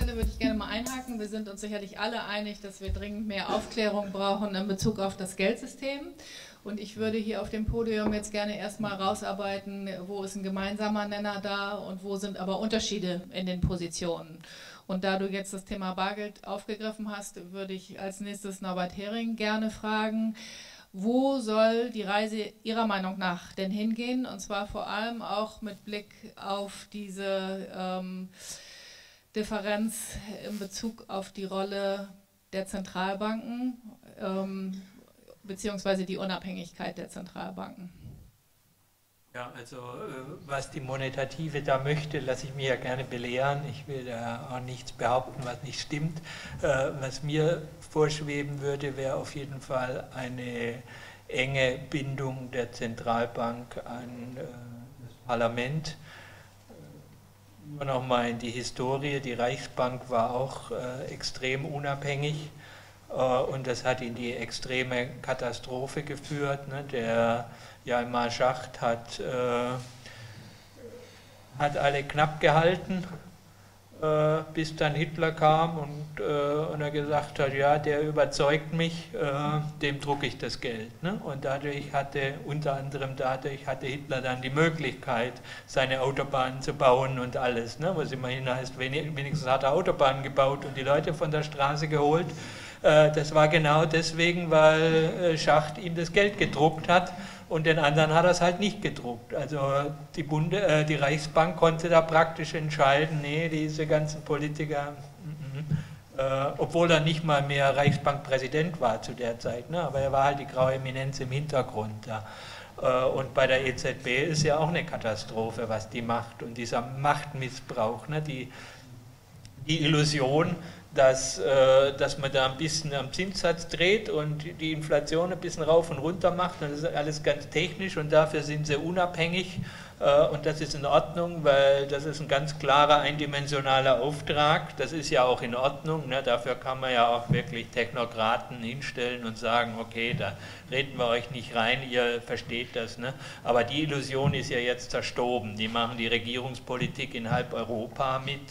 Stelle würde ich gerne mal einhaken. Wir sind uns sicherlich alle einig, dass wir dringend mehr Aufklärung brauchen in Bezug auf das Geldsystem. Und ich würde hier auf dem Podium jetzt gerne erstmal rausarbeiten, wo ist ein gemeinsamer Nenner da und wo sind aber Unterschiede in den Positionen. Und da du jetzt das Thema Bargeld aufgegriffen hast, würde ich als nächstes Norbert Hering gerne fragen, wo soll die Reise Ihrer Meinung nach denn hingehen? Und zwar vor allem auch mit Blick auf diese Differenz in Bezug auf die Rolle der Zentralbanken beziehungsweise die Unabhängigkeit der Zentralbanken. Ja, also was die Monetative da möchte, lasse ich mir ja gerne belehren. Ich will da auch nichts behaupten, was nicht stimmt. Was mir vorschweben würde, wäre auf jeden Fall eine enge Bindung der Zentralbank an das Parlament. Nur noch mal in die Historie, die Reichsbank war auch extrem unabhängig und das hat in die extreme Katastrophe geführt. Ne? Der Hjalmar Schacht hat alle knapp gehalten, bis dann Hitler kam und er gesagt hat, ja, der überzeugt mich, dem drucke ich das Geld. Ne? Und unter anderem dadurch hatte Hitler dann die Möglichkeit, seine Autobahnen zu bauen und alles. Ne? Was immerhin heißt, wenigstens hat er Autobahnen gebaut und die Leute von der Straße geholt. Das war genau deswegen, weil Schacht ihm das Geld gedruckt hat. Und den anderen hat er es halt nicht gedruckt. Also die Reichsbank konnte da praktisch entscheiden, nee, diese ganzen Politiker, obwohl er nicht mal mehr Reichsbankpräsident war zu der Zeit, ne? Aber er war halt die graue Eminenz im Hintergrund da. Und bei der EZB ist ja auch eine Katastrophe, was die macht und dieser Machtmissbrauch, ne? Die Illusion, dass man da ein bisschen am Zinssatz dreht und die Inflation ein bisschen rauf und runter macht und das ist alles ganz technisch und dafür sind sie unabhängig und das ist in Ordnung, weil das ist ein ganz klarer eindimensionaler Auftrag, das ist ja auch in Ordnung, ne? Dafür kann man ja auch wirklich Technokraten hinstellen und sagen, okay, da reden wir euch nicht rein, ihr versteht das, ne? Aber die Illusion ist ja jetzt zerstorben, die machen die Regierungspolitik in halb Europa mit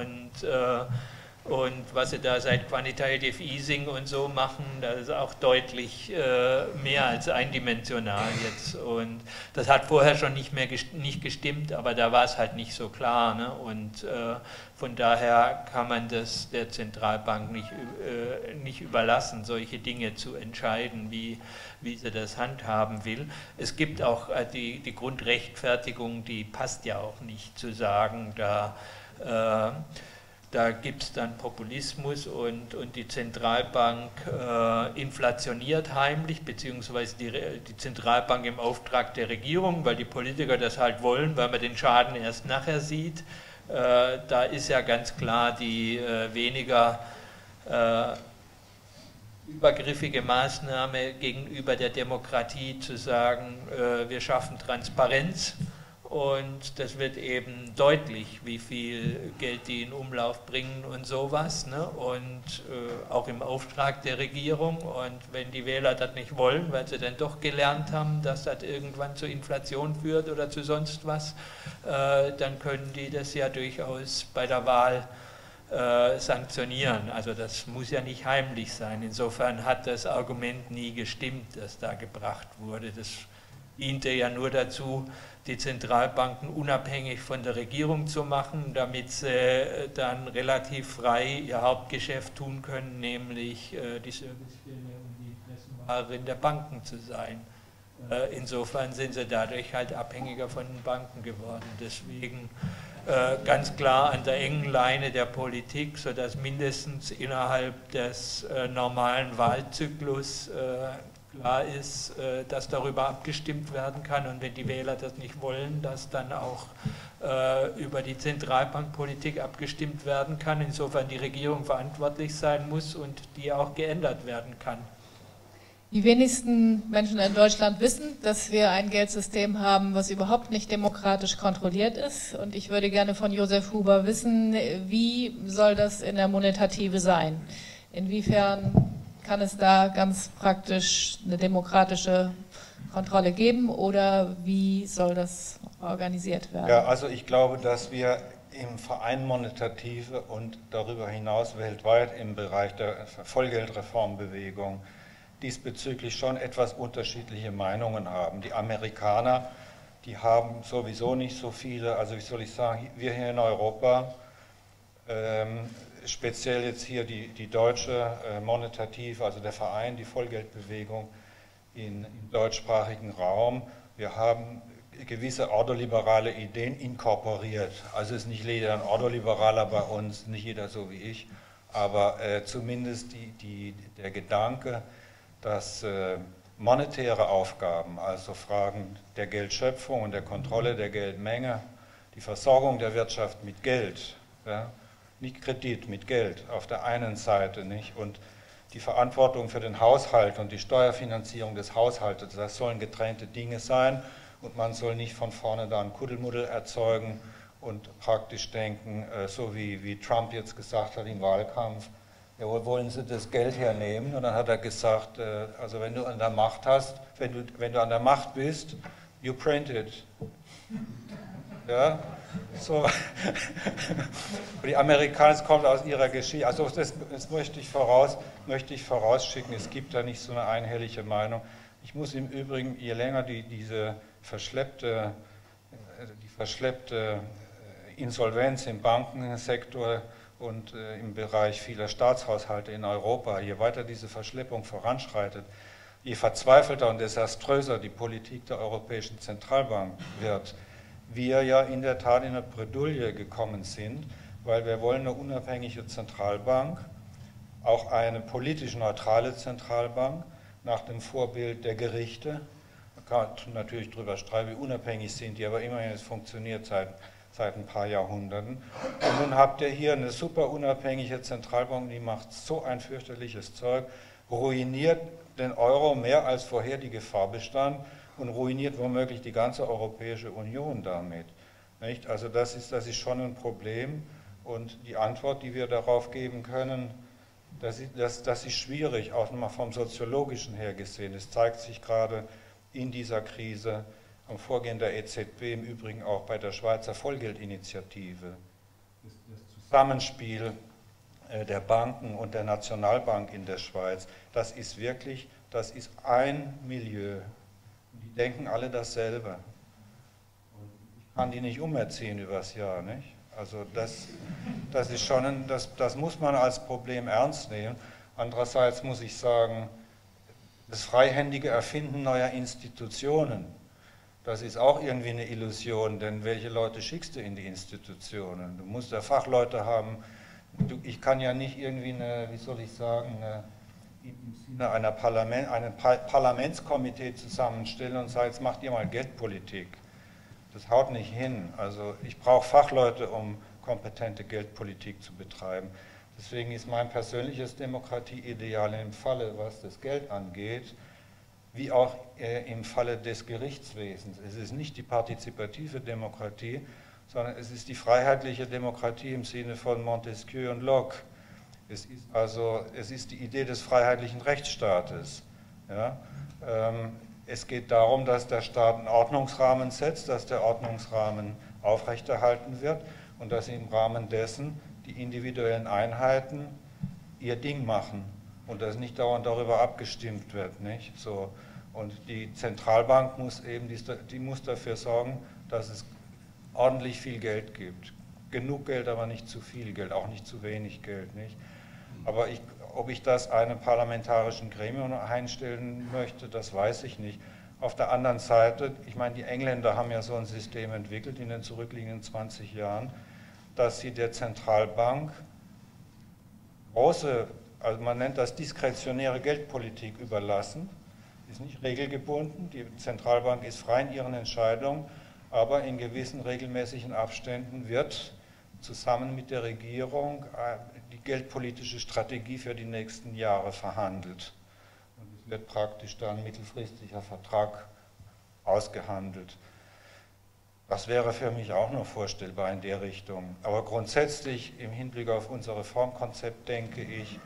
und was sie da seit Quantitative Easing und so machen, das ist auch deutlich mehr als eindimensional jetzt. Und das hat vorher schon nicht gestimmt, aber da war es halt nicht so klar. Ne? Und von daher kann man das der Zentralbank nicht überlassen, solche Dinge zu entscheiden, wie sie das handhaben will. Es gibt auch die Grundrechtfertigung, die passt ja auch nicht zu sagen, da gibt es dann Populismus und die Zentralbank inflationiert heimlich, beziehungsweise die Zentralbank im Auftrag der Regierung, weil die Politiker das halt wollen, weil man den Schaden erst nachher sieht. Da ist ja ganz klar die weniger übergriffige Maßnahme gegenüber der Demokratie zu sagen, wir schaffen Transparenz. Und das wird eben deutlich, wie viel Geld die in Umlauf bringen und sowas, ne? Und auch im Auftrag der Regierung. Und wenn die Wähler das nicht wollen, weil sie dann doch gelernt haben, dass das irgendwann zur Inflation führt oder zu sonst was, dann können die das ja durchaus bei der Wahl sanktionieren. Also das muss ja nicht heimlich sein. Insofern hat das Argument nie gestimmt, das da gebracht wurde. Das diente ja nur dazu, die Zentralbanken unabhängig von der Regierung zu machen, damit sie dann relativ frei ihr Hauptgeschäft tun können, nämlich die Servicefirma und die Interessenwahrerin der Banken zu sein. Insofern sind sie dadurch halt abhängiger von den Banken geworden. Deswegen ganz klar an der engen Leine der Politik, sodass mindestens innerhalb des normalen Wahlzyklus klar ist, dass darüber abgestimmt werden kann und wenn die Wähler das nicht wollen, dass dann auch über die Zentralbankpolitik abgestimmt werden kann, insofern die Regierung verantwortlich sein muss und die auch geändert werden kann. Die wenigsten Menschen in Deutschland wissen, dass wir ein Geldsystem haben, was überhaupt nicht demokratisch kontrolliert ist. Und ich würde gerne von Josef Huber wissen, wie soll das in der Monetative sein? Inwiefern kann es da ganz praktisch eine demokratische Kontrolle geben oder wie soll das organisiert werden? Ja, also ich glaube, dass wir im Verein Monetative und darüber hinaus weltweit im Bereich der Vollgeldreformbewegung diesbezüglich schon etwas unterschiedliche Meinungen haben. Die Amerikaner, die haben sowieso nicht so viele, also wie soll ich sagen, wir hier in Europa, speziell jetzt hier die deutsche Monetative, also der Verein, die Vollgeldbewegung im deutschsprachigen Raum, wir haben gewisse ordoliberale Ideen inkorporiert. Also ist nicht jeder ein Ordoliberaler bei uns, nicht jeder so wie ich, aber zumindest der Gedanke, dass monetäre Aufgaben, also Fragen der Geldschöpfung und der Kontrolle der Geldmenge, die Versorgung der Wirtschaft mit Geld, ja, nicht Kredit, mit Geld auf der einen Seite, nicht, und die Verantwortung für den Haushalt und die Steuerfinanzierung des Haushaltes, das sollen getrennte Dinge sein. Und man soll nicht von vorne da ein Kuddelmuddel erzeugen und praktisch denken, so wie Trump jetzt gesagt hat im Wahlkampf, ja, wo wollen Sie das Geld hernehmen? Und dann hat er gesagt, also wenn du an der Macht hast, wenn du an der Macht bist, you print it. Ja, so. Die Amerikaner, es kommt aus ihrer Geschichte, also das möchte ich vorausschicken, es gibt da nicht so eine einhellige Meinung. Ich muss im Übrigen, je länger die verschleppte Insolvenz im Bankensektor und im Bereich vieler Staatshaushalte in Europa, je weiter diese Verschleppung voranschreitet, je verzweifelter und desaströser die Politik der Europäischen Zentralbank wird, wir ja in der Tat in eine Bredouille gekommen sind, weil wir wollen eine unabhängige Zentralbank, auch eine politisch neutrale Zentralbank, nach dem Vorbild der Gerichte. Man kann natürlich darüber streiten, wie unabhängig sind die, aber immerhin, es funktioniert seit ein paar Jahrhunderten. Und nun habt ihr hier eine super unabhängige Zentralbank, die macht so ein fürchterliches Zeug, ruiniert den Euro mehr als vorher die Gefahr bestand und ruiniert womöglich die ganze Europäische Union damit. Nicht? Also das ist schon ein Problem und die Antwort, die wir darauf geben können, das ist schwierig, auch nochmal vom Soziologischen her gesehen. Es zeigt sich gerade in dieser Krise am Vorgehen der EZB, im Übrigen auch bei der Schweizer Vollgeldinitiative, das Zusammenspiel der Banken und der Nationalbank in der Schweiz, das ist ein Milieu. Die denken alle dasselbe. Und ich kann die nicht umerziehen übers Jahr, nicht? Also das ist schon das muss man als Problem ernst nehmen. Andererseits muss ich sagen, das freihändige Erfinden neuer Institutionen, das ist auch irgendwie eine Illusion, denn welche Leute schickst du in die Institutionen? Du musst ja Fachleute haben. Ich kann ja nicht irgendwie im Sinne einer Parlamentskomitee zusammenstellen und sagen, jetzt macht ihr mal Geldpolitik. Das haut nicht hin. Also ich brauche Fachleute, um kompetente Geldpolitik zu betreiben. Deswegen ist mein persönliches Demokratieideal im Falle, was das Geld angeht, wie auch im Falle des Gerichtswesens. Es ist nicht die partizipative Demokratie, sondern es ist die freiheitliche Demokratie im Sinne von Montesquieu und Locke. Es ist die Idee des freiheitlichen Rechtsstaates. Ja? Es geht darum, dass der Staat einen Ordnungsrahmen setzt, dass der Ordnungsrahmen aufrechterhalten wird und dass im Rahmen dessen die individuellen Einheiten ihr Ding machen und dass nicht dauernd darüber abgestimmt wird. Nicht? So. Und die Zentralbank muss dafür sorgen, dass es ordentlich viel Geld gibt. Genug Geld, aber nicht zu viel Geld, auch nicht zu wenig Geld. Nicht? Aber ob ich das einem parlamentarischen Gremium einstellen möchte, das weiß ich nicht. Auf der anderen Seite, ich meine, die Engländer haben ja so ein System entwickelt in den zurückliegenden 20 Jahren, dass sie der Zentralbank also man nennt das diskretionäre Geldpolitik überlassen, ist nicht regelgebunden, die Zentralbank ist frei in ihren Entscheidungen, aber in gewissen regelmäßigen Abständen wird zusammen mit der Regierung die geldpolitische Strategie für die nächsten Jahre verhandelt. Und es wird praktisch dann ein mittelfristiger Vertrag ausgehandelt. Das wäre für mich auch noch vorstellbar in der Richtung. Aber grundsätzlich im Hinblick auf unser Reformkonzept denke ich,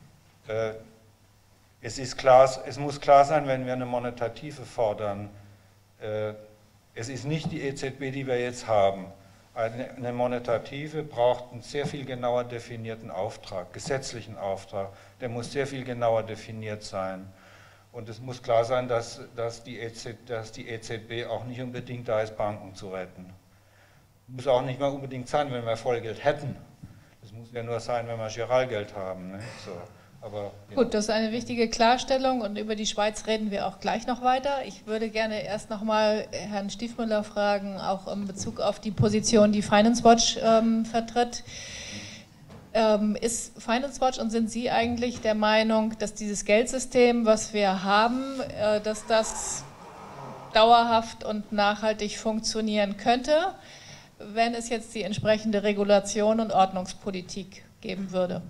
es muss klar sein, wenn wir eine Monetative fordern, es ist nicht die EZB, die wir jetzt haben. Eine Monetative braucht einen sehr viel genauer definierten Auftrag, gesetzlichen Auftrag. Der muss sehr viel genauer definiert sein. Und es muss klar sein, dass die EZB auch nicht unbedingt da ist, Banken zu retten. Muss auch nicht mal unbedingt sein, wenn wir Vollgeld hätten. Das muss ja nur sein, wenn wir Giralgeld haben. Ne? So. Aber, ja. Gut, das ist eine wichtige Klarstellung und über die Schweiz reden wir auch gleich noch weiter. Ich würde gerne erst nochmal Herrn Stiefmüller fragen, auch in Bezug auf die Position, die Finance Watch vertritt. Ist Finance Watch und sind Sie eigentlich der Meinung, dass dieses Geldsystem, was wir haben, dass das dauerhaft und nachhaltig funktionieren könnte, wenn es jetzt die entsprechende Regulation und Ordnungspolitik geben würde?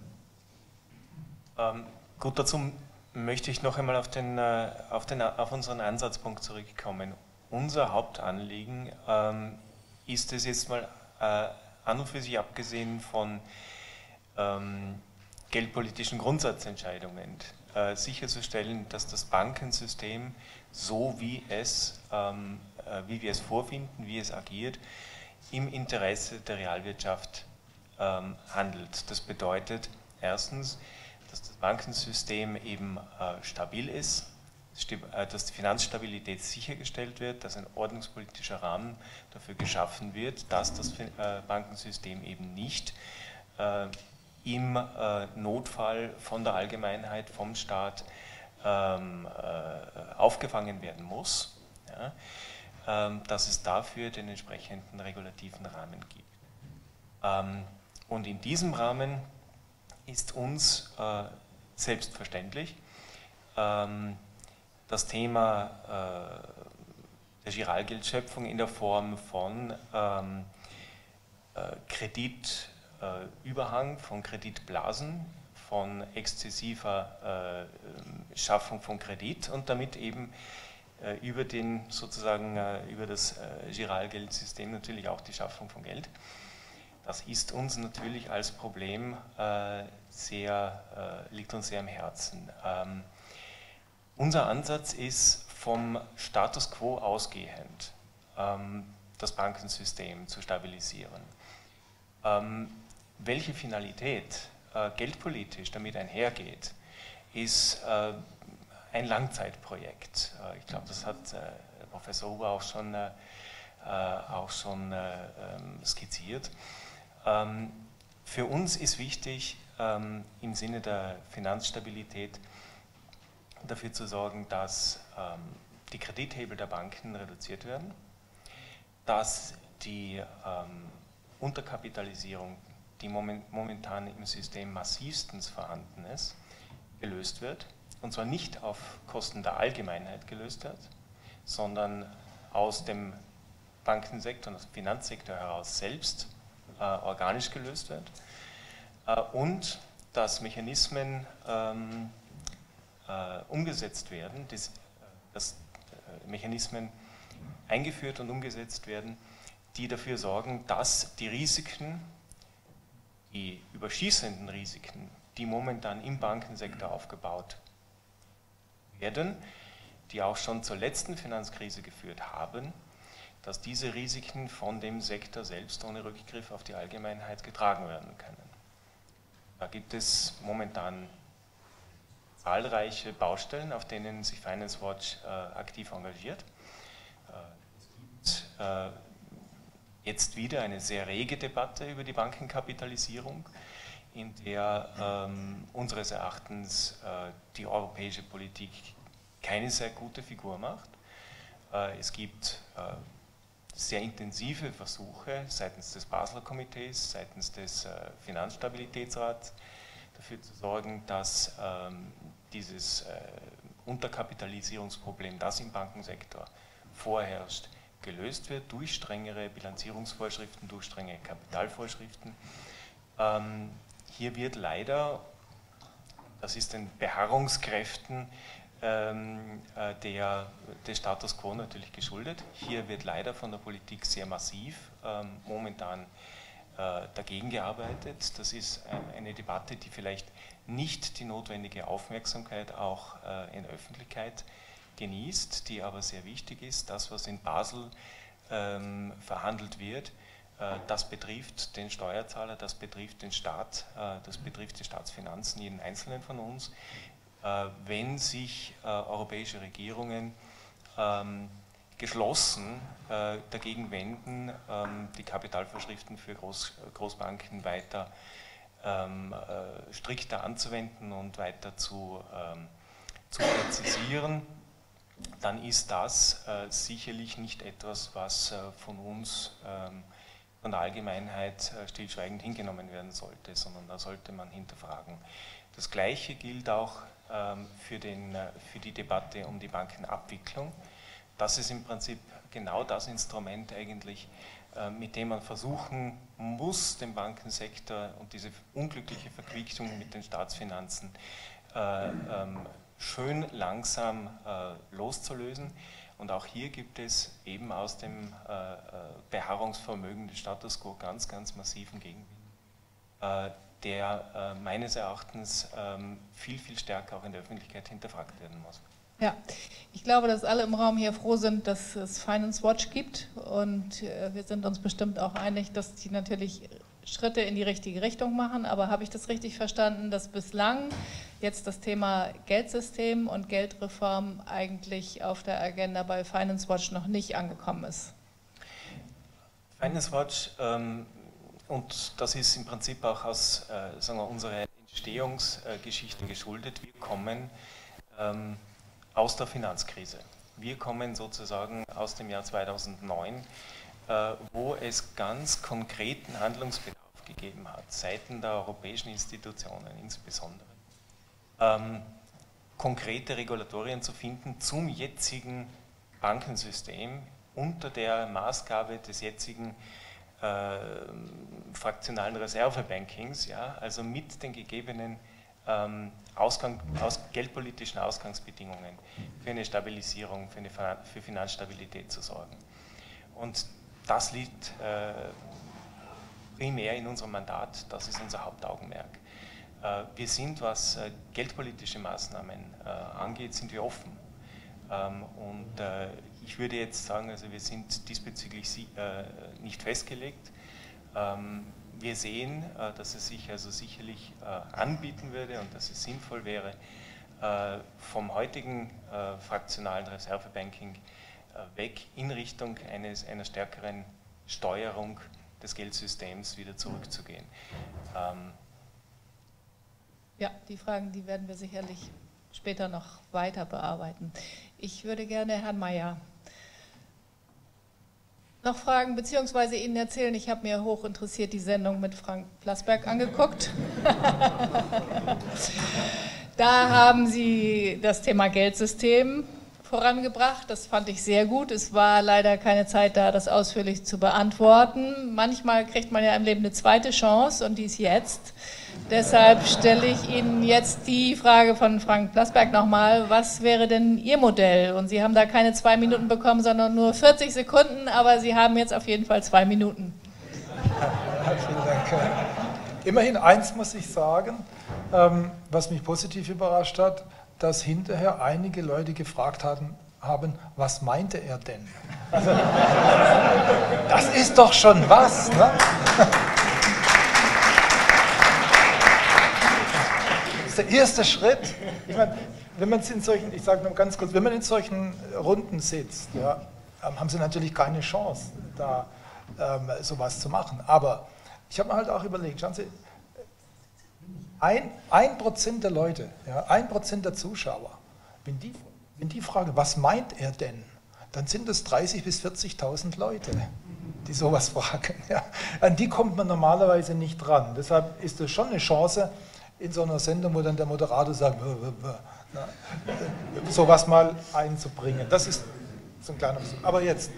Gut, dazu möchte ich noch einmal auf unseren Ansatzpunkt zurückkommen. Unser Hauptanliegen ist es jetzt mal an und für sich abgesehen von geldpolitischen Grundsatzentscheidungen sicherzustellen, dass das Bankensystem so wie wir es vorfinden, wie es agiert, im Interesse der Realwirtschaft handelt. Das bedeutet erstens, dass das Bankensystem eben stabil ist, dass die Finanzstabilität sichergestellt wird, dass ein ordnungspolitischer Rahmen dafür geschaffen wird, dass das Bankensystem eben nicht im Notfall von der Allgemeinheit, vom Staat aufgefangen werden muss, ja, dass es dafür den entsprechenden regulativen Rahmen gibt. Und in diesem Rahmen ist uns selbstverständlich das Thema der Giralgeldschöpfung in der Form von Kreditüberhang, von Kreditblasen, von exzessiver Schaffung von Kredit und damit eben über das Giralgeldsystem natürlich auch die Schaffung von Geld. Das ist uns natürlich als Problem liegt uns sehr am Herzen. Unser Ansatz ist, vom Status quo ausgehend das Bankensystem zu stabilisieren. Welche Finalität geldpolitisch damit einhergeht, ist ein Langzeitprojekt. Ich glaube, das hat Professor Huber auch schon skizziert. Für uns ist wichtig, im Sinne der Finanzstabilität dafür zu sorgen, dass die Kredithebel der Banken reduziert werden, dass die Unterkapitalisierung, die momentan im System massivstens vorhanden ist, gelöst wird. Und zwar nicht auf Kosten der Allgemeinheit gelöst wird, sondern aus dem Bankensektor und aus dem Finanzsektor heraus selbst organisch gelöst wird. Und dass Mechanismen umgesetzt werden, dass Mechanismen eingeführt und umgesetzt werden, die dafür sorgen, dass die Risiken, die überschießenden Risiken, die momentan im Bankensektor aufgebaut werden, die auch schon zur letzten Finanzkrise geführt haben, dass diese Risiken von dem Sektor selbst ohne Rückgriff auf die Allgemeinheit getragen werden können. Da gibt es momentan zahlreiche Baustellen, auf denen sich Finance Watch aktiv engagiert. Es gibt jetzt wieder eine sehr rege Debatte über die Bankenkapitalisierung, in der unseres Erachtens die europäische Politik keine sehr gute Figur macht. Es gibt sehr intensive Versuche seitens des Basler Komitees, seitens des Finanzstabilitätsrats dafür zu sorgen, dass dieses Unterkapitalisierungsproblem, das im Bankensektor vorherrscht, gelöst wird durch strengere Bilanzierungsvorschriften, durch strenge Kapitalvorschriften. Hier wird leider, das ist den Beharrungskräften des Status quo natürlich geschuldet, hier wird leider von der Politik sehr massiv momentan dagegen gearbeitet. Das ist eine Debatte, die vielleicht nicht die notwendige Aufmerksamkeit auch in der Öffentlichkeit genießt, die aber sehr wichtig ist. Das, was in Basel verhandelt wird, Das betrifft den Steuerzahler, das betrifft den Staat, das betrifft die Staatsfinanzen, jeden Einzelnen von uns. Wenn sich europäische Regierungen geschlossen dagegen wenden, die Kapitalvorschriften für Großbanken weiter strikter anzuwenden und weiter zu präzisieren, dann ist das sicherlich nicht etwas, was von uns, von der Allgemeinheit stillschweigend hingenommen werden sollte, sondern da sollte man hinterfragen. Das Gleiche gilt auch für die Debatte um die Bankenabwicklung. Das ist im Prinzip genau das Instrument eigentlich, mit dem man versuchen muss, den Bankensektor und diese unglückliche Verquickung mit den Staatsfinanzen schön langsam loszulösen. Und auch hier gibt es eben aus dem Beharrungsvermögen des Status quo ganz, ganz massiven Gegenwind, der meines Erachtens viel, viel stärker auch in der Öffentlichkeit hinterfragt werden muss. Ja, ich glaube, dass alle im Raum hier froh sind, dass es Finance Watch gibt, und wir sind uns bestimmt auch einig, dass die natürlich Schritte in die richtige Richtung machen. Aber habe ich das richtig verstanden, dass bislang jetzt das Thema Geldsystem und Geldreform eigentlich auf der Agenda bei Finance Watch noch nicht angekommen ist? Finance Watch, und das ist im Prinzip auch aus sagen wir, unserer Entstehungsgeschichte geschuldet, wir kommen aus der Finanzkrise. Wir kommen sozusagen aus dem Jahr 2009, wo es ganz konkreten Handlungsbedarf gegeben hat, seitens der europäischen Institutionen insbesondere, konkrete Regulatorien zu finden zum jetzigen Bankensystem unter der Maßgabe des jetzigen fraktionalen Reservebankings, ja, also mit den gegebenen geldpolitischen Ausgangsbedingungen für eine Stabilisierung, für Finanzstabilität zu sorgen. Und das liegt primär in unserem Mandat, das ist unser Hauptaugenmerk. Wir sind, was geldpolitische Maßnahmen angeht, sind wir offen. Und ich würde jetzt sagen, also wir sind diesbezüglich nicht festgelegt. Wir sehen, dass es sich also sicherlich anbieten würde und dass es sinnvoll wäre, vom heutigen fraktionalen Reservebanking weg in Richtung einer stärkeren Steuerung des Geldsystems wieder zurückzugehen. Ja, die Fragen, die werden wir sicherlich später noch weiter bearbeiten. Ich würde gerne Herrn Mayer noch fragen, beziehungsweise Ihnen erzählen, ich habe mir hoch interessiert die Sendung mit Frank Plasberg angeguckt. Da haben Sie das Thema Geldsystem vorangebracht, das fand ich sehr gut. Es war leider keine Zeit da, das ausführlich zu beantworten. Manchmal kriegt man ja im Leben eine zweite Chance und die ist jetzt. Deshalb stelle ich Ihnen jetzt die Frage von Frank Plasberg nochmal, was wäre denn Ihr Modell? Und Sie haben da keine 2 Minuten bekommen, sondern nur 40 Sekunden, aber Sie haben jetzt auf jeden Fall 2 Minuten. Vielen Dank. Immerhin eins muss ich sagen, was mich positiv überrascht hat, dass hinterher einige Leute gefragt haben, was meinte er denn? Also, das ist doch schon was, ne? Das ist der erste Schritt. Ich meine, wenn man in solchen, ich sage nur ganz kurz, wenn man in solchen Runden sitzt, ja, haben Sie natürlich keine Chance, da sowas zu machen. Aber ich habe mir halt auch überlegt, schauen Sie, 1% der Leute, ja, 1% der Zuschauer, wenn die fragen, was meint er denn, dann sind es 30.000 bis 40.000 Leute, die sowas fragen. Ja. An die kommt man normalerweise nicht dran. Deshalb ist es schon eine Chance in so einer Sendung, wo dann der Moderator sagt, sowas mal einzubringen. Das ist so ein kleiner Versuch. Aber jetzt,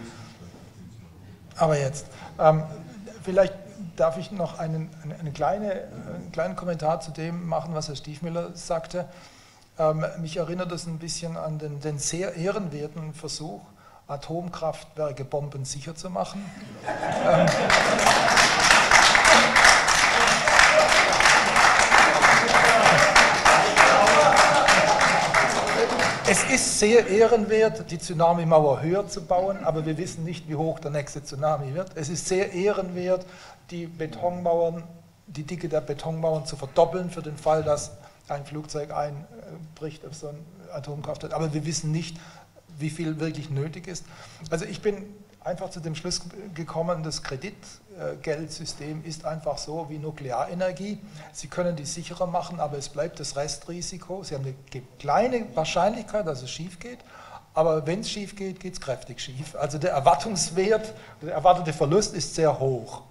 vielleicht darf ich noch einen kleinen Kommentar zu dem machen, was Herr Stiefmüller sagte. Mich erinnert das ein bisschen an den sehr ehrenwerten Versuch, Atomkraftwerke bombensicher zu machen. Es ist sehr ehrenwert, die Tsunami-Mauer höher zu bauen, aber wir wissen nicht, wie hoch der nächste Tsunami wird. Es ist sehr ehrenwert, die Betonmauern, die Dicke der Betonmauern zu verdoppeln für den Fall, dass ein Flugzeug einbricht auf so ein Atomkraftwerk. Aber wir wissen nicht, wie viel wirklich nötig ist. Also ich bin einfach zu dem Schluss gekommen, das Kreditgeldsystem ist einfach so wie Nuklearenergie. Sie können die sicherer machen, aber es bleibt das Restrisiko. Sie haben eine kleine Wahrscheinlichkeit, dass es schief geht, aber wenn es schief geht, geht es kräftig schief. Also der Erwartungswert, der erwartete Verlust ist sehr hoch.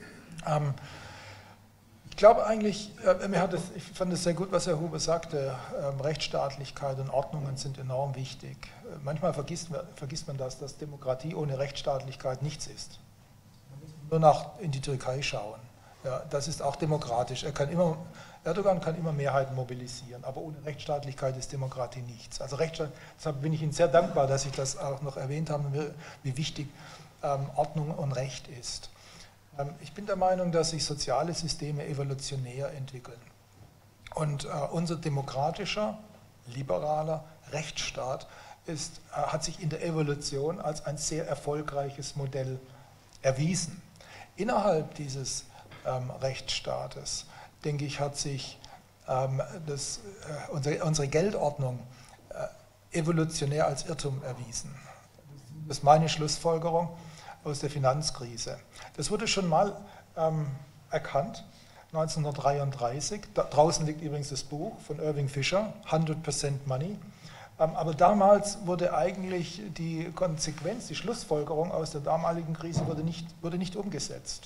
Ich glaube eigentlich, ich fand es sehr gut, was Herr Huber sagte, Rechtsstaatlichkeit und Ordnungen sind enorm wichtig. Manchmal vergisst man das, dass Demokratie ohne Rechtsstaatlichkeit nichts ist. Man muss nur in die Türkei schauen. Ja, das ist auch demokratisch. Erdogan kann immer Mehrheiten mobilisieren, aber ohne Rechtsstaatlichkeit ist Demokratie nichts. Also deshalb bin ich Ihnen sehr dankbar, dass Sie das auch noch erwähnt haben, wie wichtig Ordnung und Recht ist. Ich bin der Meinung, dass sich soziale Systeme evolutionär entwickeln. Und unser demokratischer, liberaler Rechtsstaat hat sich in der Evolution als ein sehr erfolgreiches Modell erwiesen. Innerhalb dieses Rechtsstaates, denke ich, hat sich unsere Geldordnung evolutionär als Irrtum erwiesen. Das ist meine Schlussfolgerung aus der Finanzkrise. Das wurde schon mal erkannt, 1933. Draußen liegt übrigens das Buch von Irving Fisher, 100% Money. Aber damals wurde eigentlich die Konsequenz, die Schlussfolgerung aus der damaligen Krise wurde nicht umgesetzt.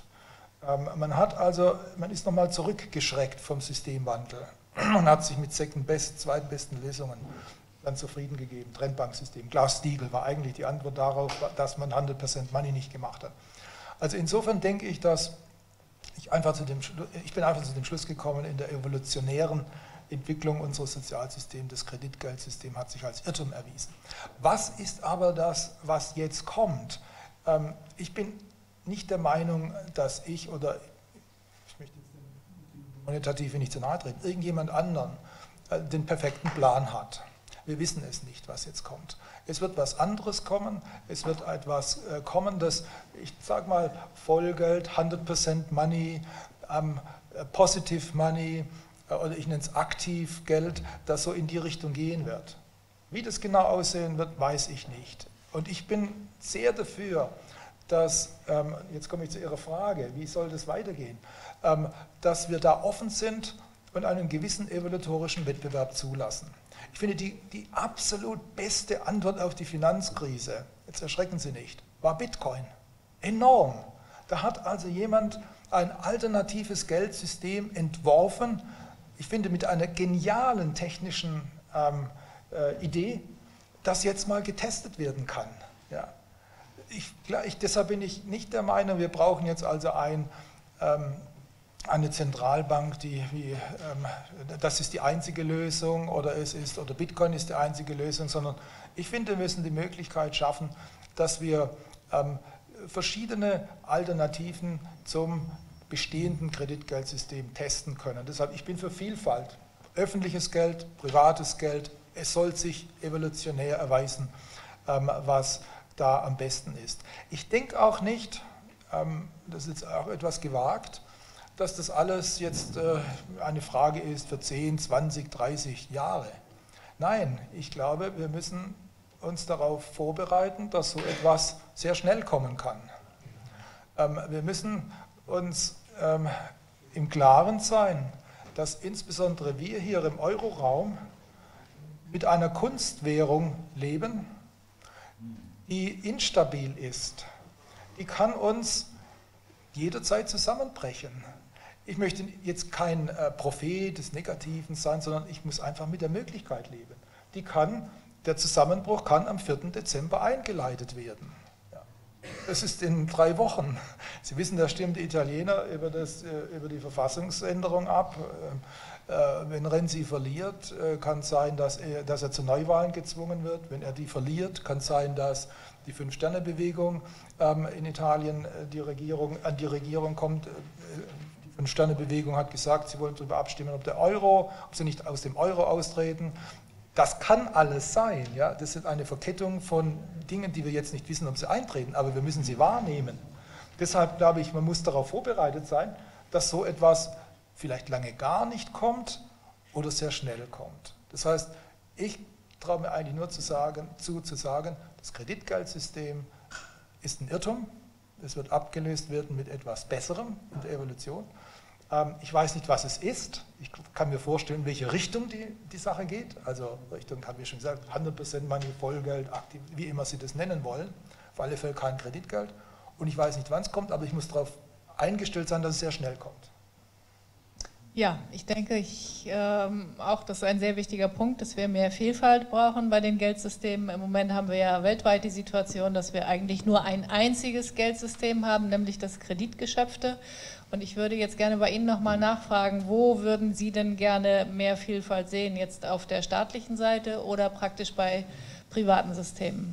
Man ist nochmal zurückgeschreckt vom Systemwandel. Man hat sich mit zweitbesten Lösungen dann zufrieden gegeben. Trennbanksystem. Glass-Steagall war eigentlich die Antwort darauf, dass man 100% Money nicht gemacht hat. Also insofern denke ich, dass ich bin einfach zu dem Schluss gekommen, in der evolutionären Entwicklung unseres Sozialsystems, das Kreditgeldsystem hat sich als Irrtum erwiesen. Was ist aber das, was jetzt kommt? Ich bin nicht der Meinung, dass ich möchte monetativ nicht zu nahe treten, irgendjemand anderen den perfekten Plan hat. Wir wissen es nicht, was jetzt kommt. Es wird was anderes kommen, es wird etwas kommen, das, ich sage mal, Vollgeld, 100% Money, Positive Money, oder ich nenne es Aktivgeld, das so in die Richtung gehen wird. Wie das genau aussehen wird, weiß ich nicht. Und ich bin sehr dafür, dass, jetzt komme ich zu Ihrer Frage, wie soll das weitergehen, dass wir da offen sind und einen gewissen evolutorischen Wettbewerb zulassen. Ich finde, die absolut beste Antwort auf die Finanzkrise, jetzt erschrecken Sie nicht, war Bitcoin. Enorm. Da hat also jemand ein alternatives Geldsystem entworfen, ich finde mit einer genialen technischen Idee, das jetzt mal getestet werden kann. Ja. Deshalb bin ich nicht der Meinung, wir brauchen jetzt also eine Zentralbank, das ist die einzige Lösung oder Bitcoin ist die einzige Lösung, sondern ich finde, wir müssen die Möglichkeit schaffen, dass wir verschiedene Alternativen zum bestehenden Kreditgeldsystem testen können. Deshalb, ich bin für Vielfalt. Öffentliches Geld, privates Geld, es soll sich evolutionär erweisen, was da am besten ist. Ich denke auch nicht, das ist jetzt auch etwas gewagt, dass das alles jetzt eine Frage ist für 10, 20, 30 Jahre. Nein, ich glaube, wir müssen uns darauf vorbereiten, dass so etwas sehr schnell kommen kann. Wir müssen uns im Klaren sein, dass insbesondere wir hier im Euroraum mit einer Kunstwährung leben, die instabil ist. Die kann uns jederzeit zusammenbrechen. Ich möchte jetzt kein Prophet des Negativen sein, sondern ich muss einfach mit der Möglichkeit leben. Der Zusammenbruch kann am 4. Dezember eingeleitet werden. Ja. Das ist in 3 Wochen. Sie wissen, da stimmt der Italiener über die Verfassungsänderung ab. Wenn Renzi verliert, kann es sein, dass er zu Neuwahlen gezwungen wird. Wenn er die verliert, kann es sein, dass die Fünf-Sterne-Bewegung in Italien an die Regierung kommt. Die Fünf-Sterne-Bewegung hat gesagt, sie wollen darüber abstimmen, ob sie nicht aus dem Euro austreten. Das kann alles sein. Ja? Das ist eine Verkettung von Dingen, die wir jetzt nicht wissen, ob sie eintreten, aber wir müssen sie wahrnehmen. Deshalb glaube ich, man muss darauf vorbereitet sein, dass so etwas vielleicht lange gar nicht kommt oder sehr schnell kommt. Das heißt, ich traue mir eigentlich nur zu sagen, das Kreditgeldsystem ist ein Irrtum. Es wird abgelöst werden mit etwas Besserem in der Evolution. Ich weiß nicht, was es ist. Ich kann mir vorstellen, in welche Richtung die Sache geht. Also Richtung, haben wir schon gesagt, 100% Money, Vollgeld, aktiv, wie immer Sie das nennen wollen. Auf alle Fälle kein Kreditgeld. Und ich weiß nicht, wann es kommt, aber ich muss darauf eingestellt sein, dass es sehr schnell kommt. Ja, ich denke auch, das ist ein sehr wichtiger Punkt, dass wir mehr Vielfalt brauchen bei den Geldsystemen. Im Moment haben wir ja weltweit die Situation, dass wir eigentlich nur ein einziges Geldsystem haben, nämlich das Kreditgeschäfte. Und ich würde jetzt gerne bei Ihnen nochmal nachfragen, wo würden Sie denn gerne mehr Vielfalt sehen? Jetzt auf der staatlichen Seite oder praktisch bei privaten Systemen?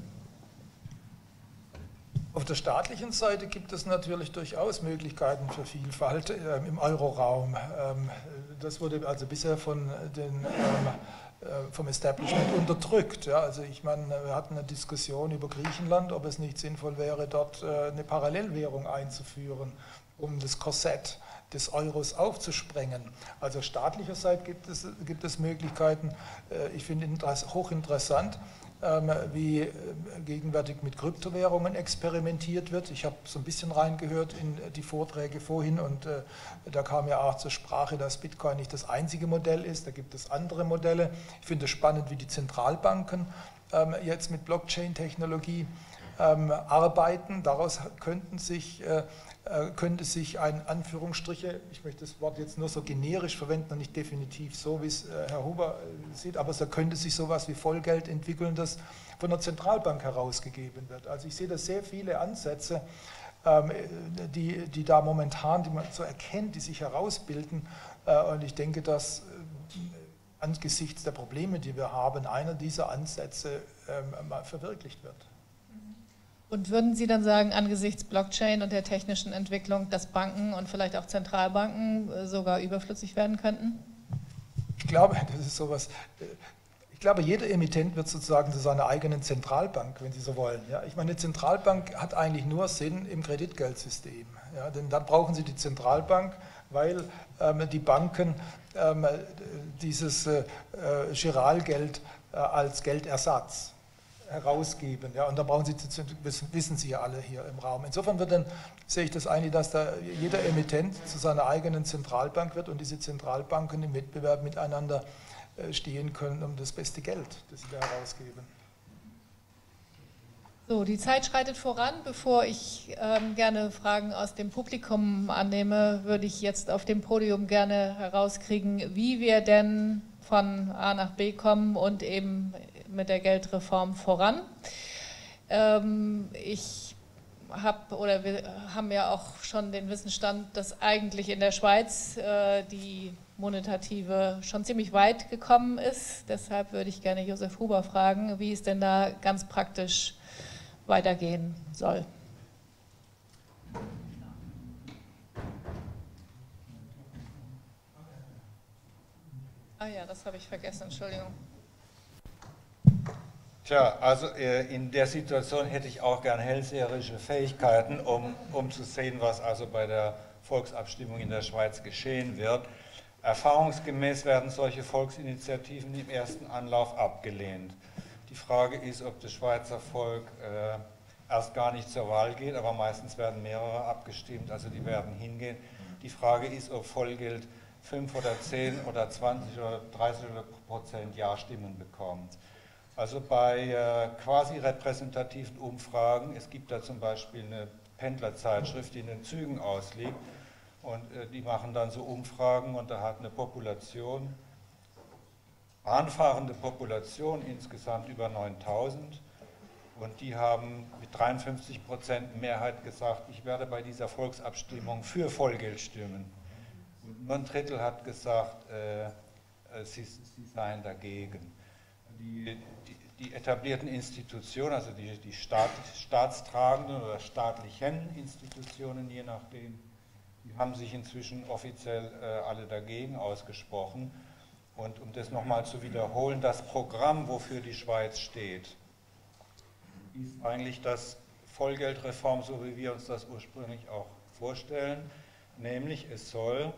Auf der staatlichen Seite gibt es natürlich durchaus Möglichkeiten für Vielfalt im Euroraum. Das wurde also bisher vom Establishment unterdrückt. Ja, also ich meine, wir hatten eine Diskussion über Griechenland, ob es nicht sinnvoll wäre, dort eine Parallelwährung einzuführen, um das Korsett des Euros aufzusprengen. Also staatlicherseits gibt es Möglichkeiten. Ich finde hochinteressant, wie gegenwärtig mit Kryptowährungen experimentiert wird. Ich habe so ein bisschen reingehört in die Vorträge vorhin und da kam ja auch zur Sprache, dass Bitcoin nicht das einzige Modell ist, da gibt es andere Modelle. Ich finde es spannend, wie die Zentralbanken jetzt mit Blockchain-Technologie arbeiten. Daraus könnte sich ein Anführungsstriche, ich möchte das Wort jetzt nur so generisch verwenden und nicht definitiv so, wie es Herr Huber sieht, aber so könnte sich sowas wie Vollgeld entwickeln, das von der Zentralbank herausgegeben wird. Also ich sehe da sehr viele Ansätze, die da momentan, die man so erkennt, die sich herausbilden und ich denke, dass angesichts der Probleme, die wir haben, einer dieser Ansätze mal verwirklicht wird. Und würden Sie dann sagen, angesichts Blockchain und der technischen Entwicklung, dass Banken und vielleicht auch Zentralbanken sogar überflüssig werden könnten? Ich glaube, das ist sowas. Ich glaube, jeder Emittent wird sozusagen zu seiner eigenen Zentralbank, wenn Sie so wollen. Ja, ich meine, eine Zentralbank hat eigentlich nur Sinn im Kreditgeldsystem. Ja, denn dann brauchen Sie die Zentralbank, weil die Banken dieses Giralgeld als Geldersatz herausgeben. Ja, und da brauchen Sie, wissen Sie ja alle hier im Raum. Insofern sehe ich das eigentlich, dass da jeder Emittent zu seiner eigenen Zentralbank wird und diese Zentralbanken im Wettbewerb miteinander stehen können um das beste Geld, das sie da herausgeben. So, die Zeit schreitet voran. Bevor ich gerne Fragen aus dem Publikum annehme, würde ich jetzt auf dem Podium gerne herauskriegen, wie wir denn von A nach B kommen und eben mit der Geldreform voran. Wir haben ja auch schon den Wissensstand, dass eigentlich in der Schweiz die monetative schon ziemlich weit gekommen ist. Deshalb würde ich gerne Josef Huber fragen, wie es denn da ganz praktisch weitergehen soll. Ah ja, das habe ich vergessen, Entschuldigung. Tja, also in der Situation hätte ich auch gern hellseherische Fähigkeiten, um zu sehen, was also bei der Volksabstimmung in der Schweiz geschehen wird. Erfahrungsgemäß werden solche Volksinitiativen im ersten Anlauf abgelehnt. Die Frage ist, ob das Schweizer Volk erst gar nicht zur Wahl geht, aber meistens werden mehrere abgestimmt, also die werden hingehen. Die Frage ist, ob Vollgeld 5 oder 10 oder 20 oder 30% Ja-Stimmen bekommt. Also bei quasi repräsentativen Umfragen, es gibt da zum Beispiel eine Pendlerzeitschrift, die in den Zügen ausliegt und die machen dann so Umfragen und da hat eine Population, bahnfahrende Population insgesamt über 9000 und die haben mit 53% Mehrheit gesagt, ich werde bei dieser Volksabstimmung für Vollgeld stimmen. Und nur ein Drittel hat gesagt, sie seien dagegen. Die etablierten Institutionen, also die staatstragenden oder staatlichen Institutionen, je nachdem, die haben sich inzwischen offiziell alle dagegen ausgesprochen. Und um das nochmal zu wiederholen, das Programm, wofür die Schweiz steht, ist eigentlich das Vollgeldreform, so wie wir uns das ursprünglich auch vorstellen, nämlich es soll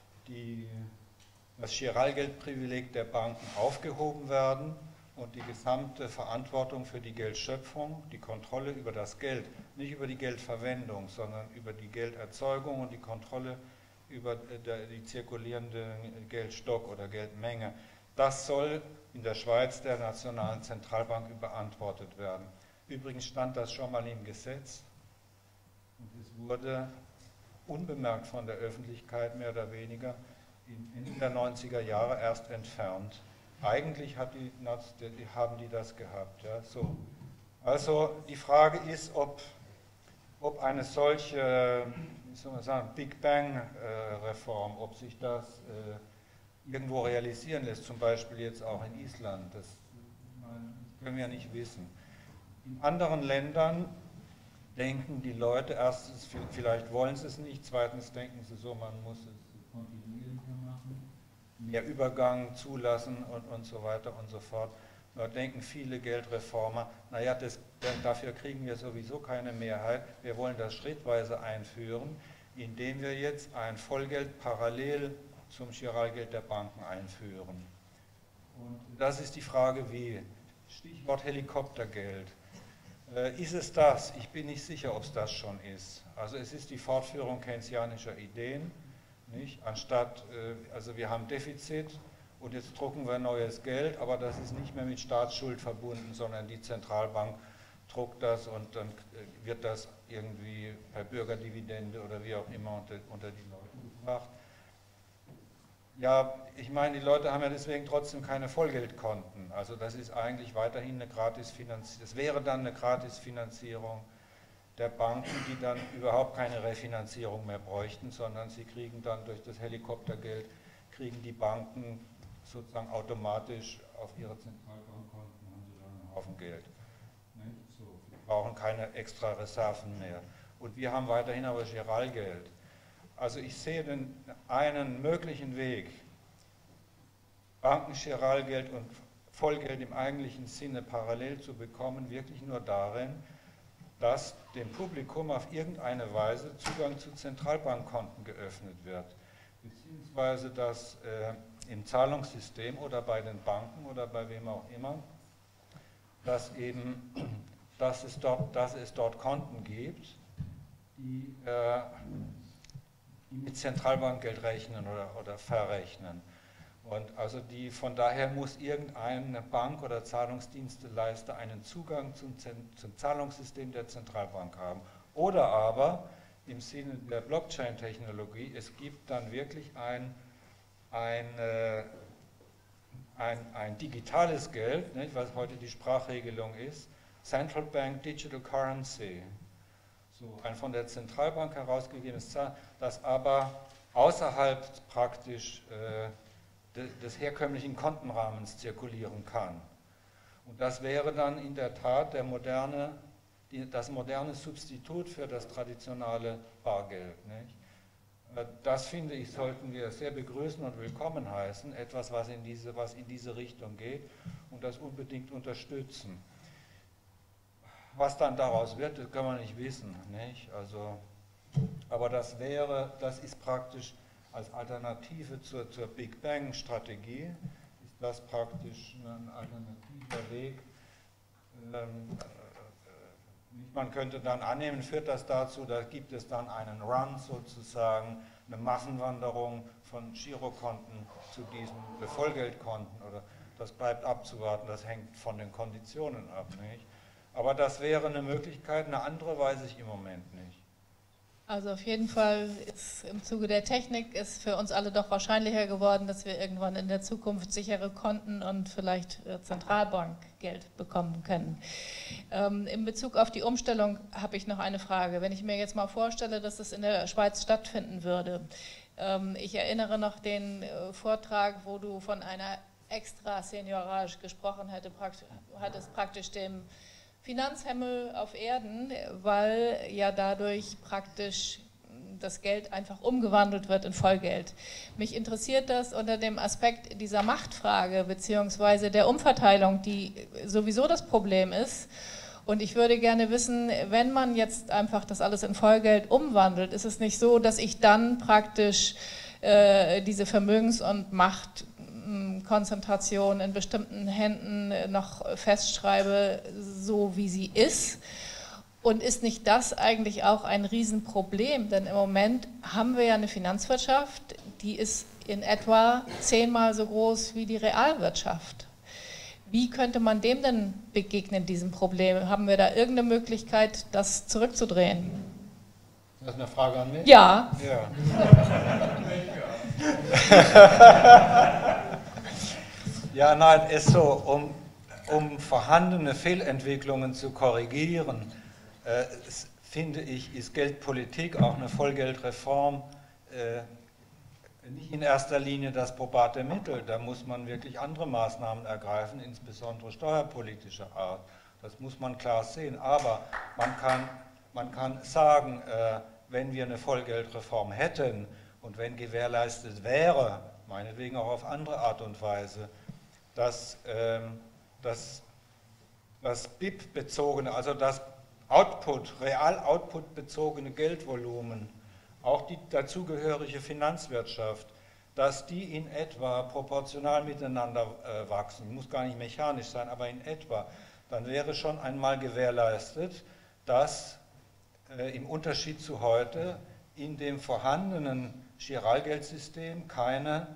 das Giralgeldprivileg der Banken aufgehoben werden und die gesamte Verantwortung für die Geldschöpfung, die Kontrolle über das Geld, nicht über die Geldverwendung, sondern über die Gelderzeugung und die Kontrolle über die zirkulierende Geldstock oder Geldmenge, das soll in der Schweiz der Nationalen Zentralbank überantwortet werden. Übrigens stand das schon mal im Gesetz und es wurde unbemerkt von der Öffentlichkeit mehr oder weniger Ende der 90er Jahre erst entfernt. Eigentlich haben die das gehabt. Ja, so. Also die Frage ist, ob eine solche, wie soll man sagen, Big Bang-Reform, ob sich das irgendwo realisieren lässt, zum Beispiel jetzt auch in Island, das können wir ja nicht wissen. In anderen Ländern denken die Leute, erstens, vielleicht wollen sie es nicht, zweitens denken sie so, man muss es kontinuierlicher machen, mehr Übergang zulassen und so weiter und so fort. Da denken viele Geldreformer, naja, dafür kriegen wir sowieso keine Mehrheit, wir wollen das schrittweise einführen, indem wir jetzt ein Vollgeld parallel zum Giralgeld der Banken einführen. Und das ist die Frage, wie. Stichwort Helikoptergeld. Ist es das? Ich bin nicht sicher, ob es das schon ist. Also es ist die Fortführung keynesianischer Ideen, nicht? Anstatt, also wir haben Defizit und jetzt drucken wir neues Geld, aber das ist nicht mehr mit Staatsschuld verbunden, sondern die Zentralbank druckt das und dann wird das irgendwie per Bürgerdividende oder wie auch immer unter die Leute gebracht. Ja, ich meine, die Leute haben ja deswegen trotzdem keine Vollgeldkonten. Also das ist eigentlich weiterhin eine Gratisfinanzierung. Das wäre dann eine Gratisfinanzierung der Banken, die dann überhaupt keine Refinanzierung mehr bräuchten, sondern sie kriegen dann durch das Helikoptergeld, kriegen die Banken sozusagen automatisch auf ihre Zentralbankkonten, haben sie dann einen Haufen Geld. So, sie brauchen keine extra Reserven mehr. Und wir haben weiterhin aber Giralgeld. Also ich sehe einen möglichen Weg, Banken-Giralgeld und Vollgeld im eigentlichen Sinne parallel zu bekommen, wirklich nur darin, dass dem Publikum auf irgendeine Weise Zugang zu Zentralbankkonten geöffnet wird, beziehungsweise dass im Zahlungssystem oder bei den Banken oder bei wem auch immer, dass es dort Konten gibt, die mit Zentralbankgeld rechnen oder verrechnen. Und also von daher muss irgendeine Bank oder Zahlungsdienstleister einen Zugang zum Zahlungssystem der Zentralbank haben. Oder aber im Sinne der Blockchain-Technologie, es gibt dann wirklich ein digitales Geld, nicht, was heute die Sprachregelung ist, Central Bank Digital Currency. So ein von der Zentralbank herausgegebenes Zahl, das aber außerhalb praktisch des herkömmlichen Kontenrahmens zirkulieren kann. Und das wäre dann in der Tat das moderne Substitut für das traditionelle Bargeld. Nicht? Das, finde ich, sollten wir sehr begrüßen und willkommen heißen, etwas, was in diese Richtung geht und das unbedingt unterstützen. Was dann daraus wird, das kann man nicht wissen. Nicht? Also, aber das ist praktisch als Alternative zur Big Bang-Strategie, ist das praktisch ein alternativer Weg. Man könnte dann annehmen, führt das dazu, da gibt es dann einen Run sozusagen, eine Massenwanderung von Girokonten zu diesen Vollgeldkonten, oder das bleibt abzuwarten, das hängt von den Konditionen ab. Nicht? Aber das wäre eine Möglichkeit, eine andere weiß ich im Moment nicht. Also auf jeden Fall ist im Zuge der Technik ist für uns alle doch wahrscheinlicher geworden, dass wir irgendwann in der Zukunft sichere Konten und vielleicht Zentralbankgeld bekommen können. In Bezug auf die Umstellung habe ich noch eine Frage. Wenn ich mir jetzt mal vorstelle, dass es in der Schweiz stattfinden würde. Ich erinnere noch den Vortrag, wo du von einer Extra-Seniorage gesprochen hattest, praktisch dem Finanzhimmel auf Erden, weil ja dadurch praktisch das Geld einfach umgewandelt wird in Vollgeld. Mich interessiert das unter dem Aspekt dieser Machtfrage bzw. der Umverteilung, die sowieso das Problem ist. Und ich würde gerne wissen, wenn man jetzt einfach das alles in Vollgeld umwandelt, ist es nicht so, dass ich dann praktisch diese Vermögens- und Machtkonzentration in bestimmten Händen noch festschreibe, so wie sie ist? Und ist nicht das eigentlich auch ein Riesenproblem? Denn im Moment haben wir ja eine Finanzwirtschaft, die ist in etwa 10-mal so groß wie die Realwirtschaft. Wie könnte man dem denn begegnen, diesem Problem? Haben wir da irgendeine Möglichkeit, das zurückzudrehen? Das ist eine Frage an mich? Ja. Ja. Ja, nein, ist so, um vorhandene Fehlentwicklungen zu korrigieren, finde ich, ist Geldpolitik, auch eine Vollgeldreform, nicht in erster Linie das probate Mittel. Da muss man wirklich andere Maßnahmen ergreifen, insbesondere steuerpolitischer Art. Das muss man klar sehen. Aber man kann sagen, wenn wir eine Vollgeldreform hätten und wenn gewährleistet wäre, meinetwegen auch auf andere Art und Weise, dass das BIP-bezogene, also das Real-Output-bezogene Geldvolumen, auch die dazugehörige Finanzwirtschaft, dass die in etwa proportional miteinander wachsen, muss gar nicht mechanisch sein, aber in etwa, dann wäre schon einmal gewährleistet, dass im Unterschied zu heute in dem vorhandenen Giralgeldsystem keine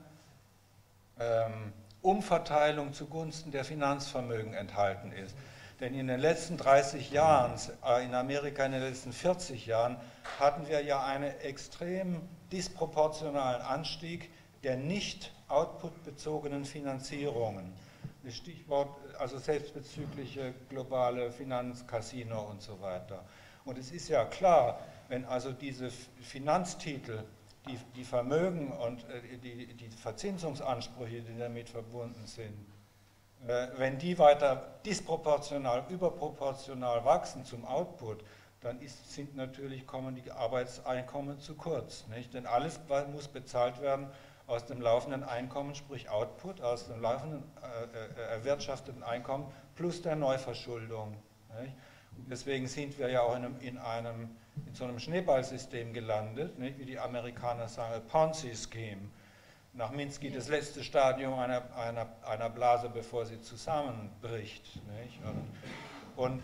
Umverteilung zugunsten der Finanzvermögen enthalten ist. Denn in den letzten 30 Jahren, in Amerika in den letzten 40 Jahren, hatten wir ja einen extrem disproportionalen Anstieg der nicht outputbezogenen Finanzierungen. Das Stichwort, also selbstbezügliche globale Finanzcasino und so weiter. Und es ist ja klar, wenn also diese Finanztitel, die Vermögen und die Verzinsungsansprüche, die damit verbunden sind, wenn die weiter disproportional, überproportional wachsen zum Output, dann kommen die Arbeitseinkommen zu kurz. Nicht? Denn alles muss bezahlt werden aus dem laufenden Einkommen, sprich Output, aus dem laufenden erwirtschafteten Einkommen plus der Neuverschuldung. Nicht? Und deswegen sind wir ja auch in so einem Schneeballsystem gelandet, nicht? Wie die Amerikaner sagen, Ponzi-Scheme. Nach Minsky das letzte Stadium einer Blase, bevor sie zusammenbricht. Nicht? Und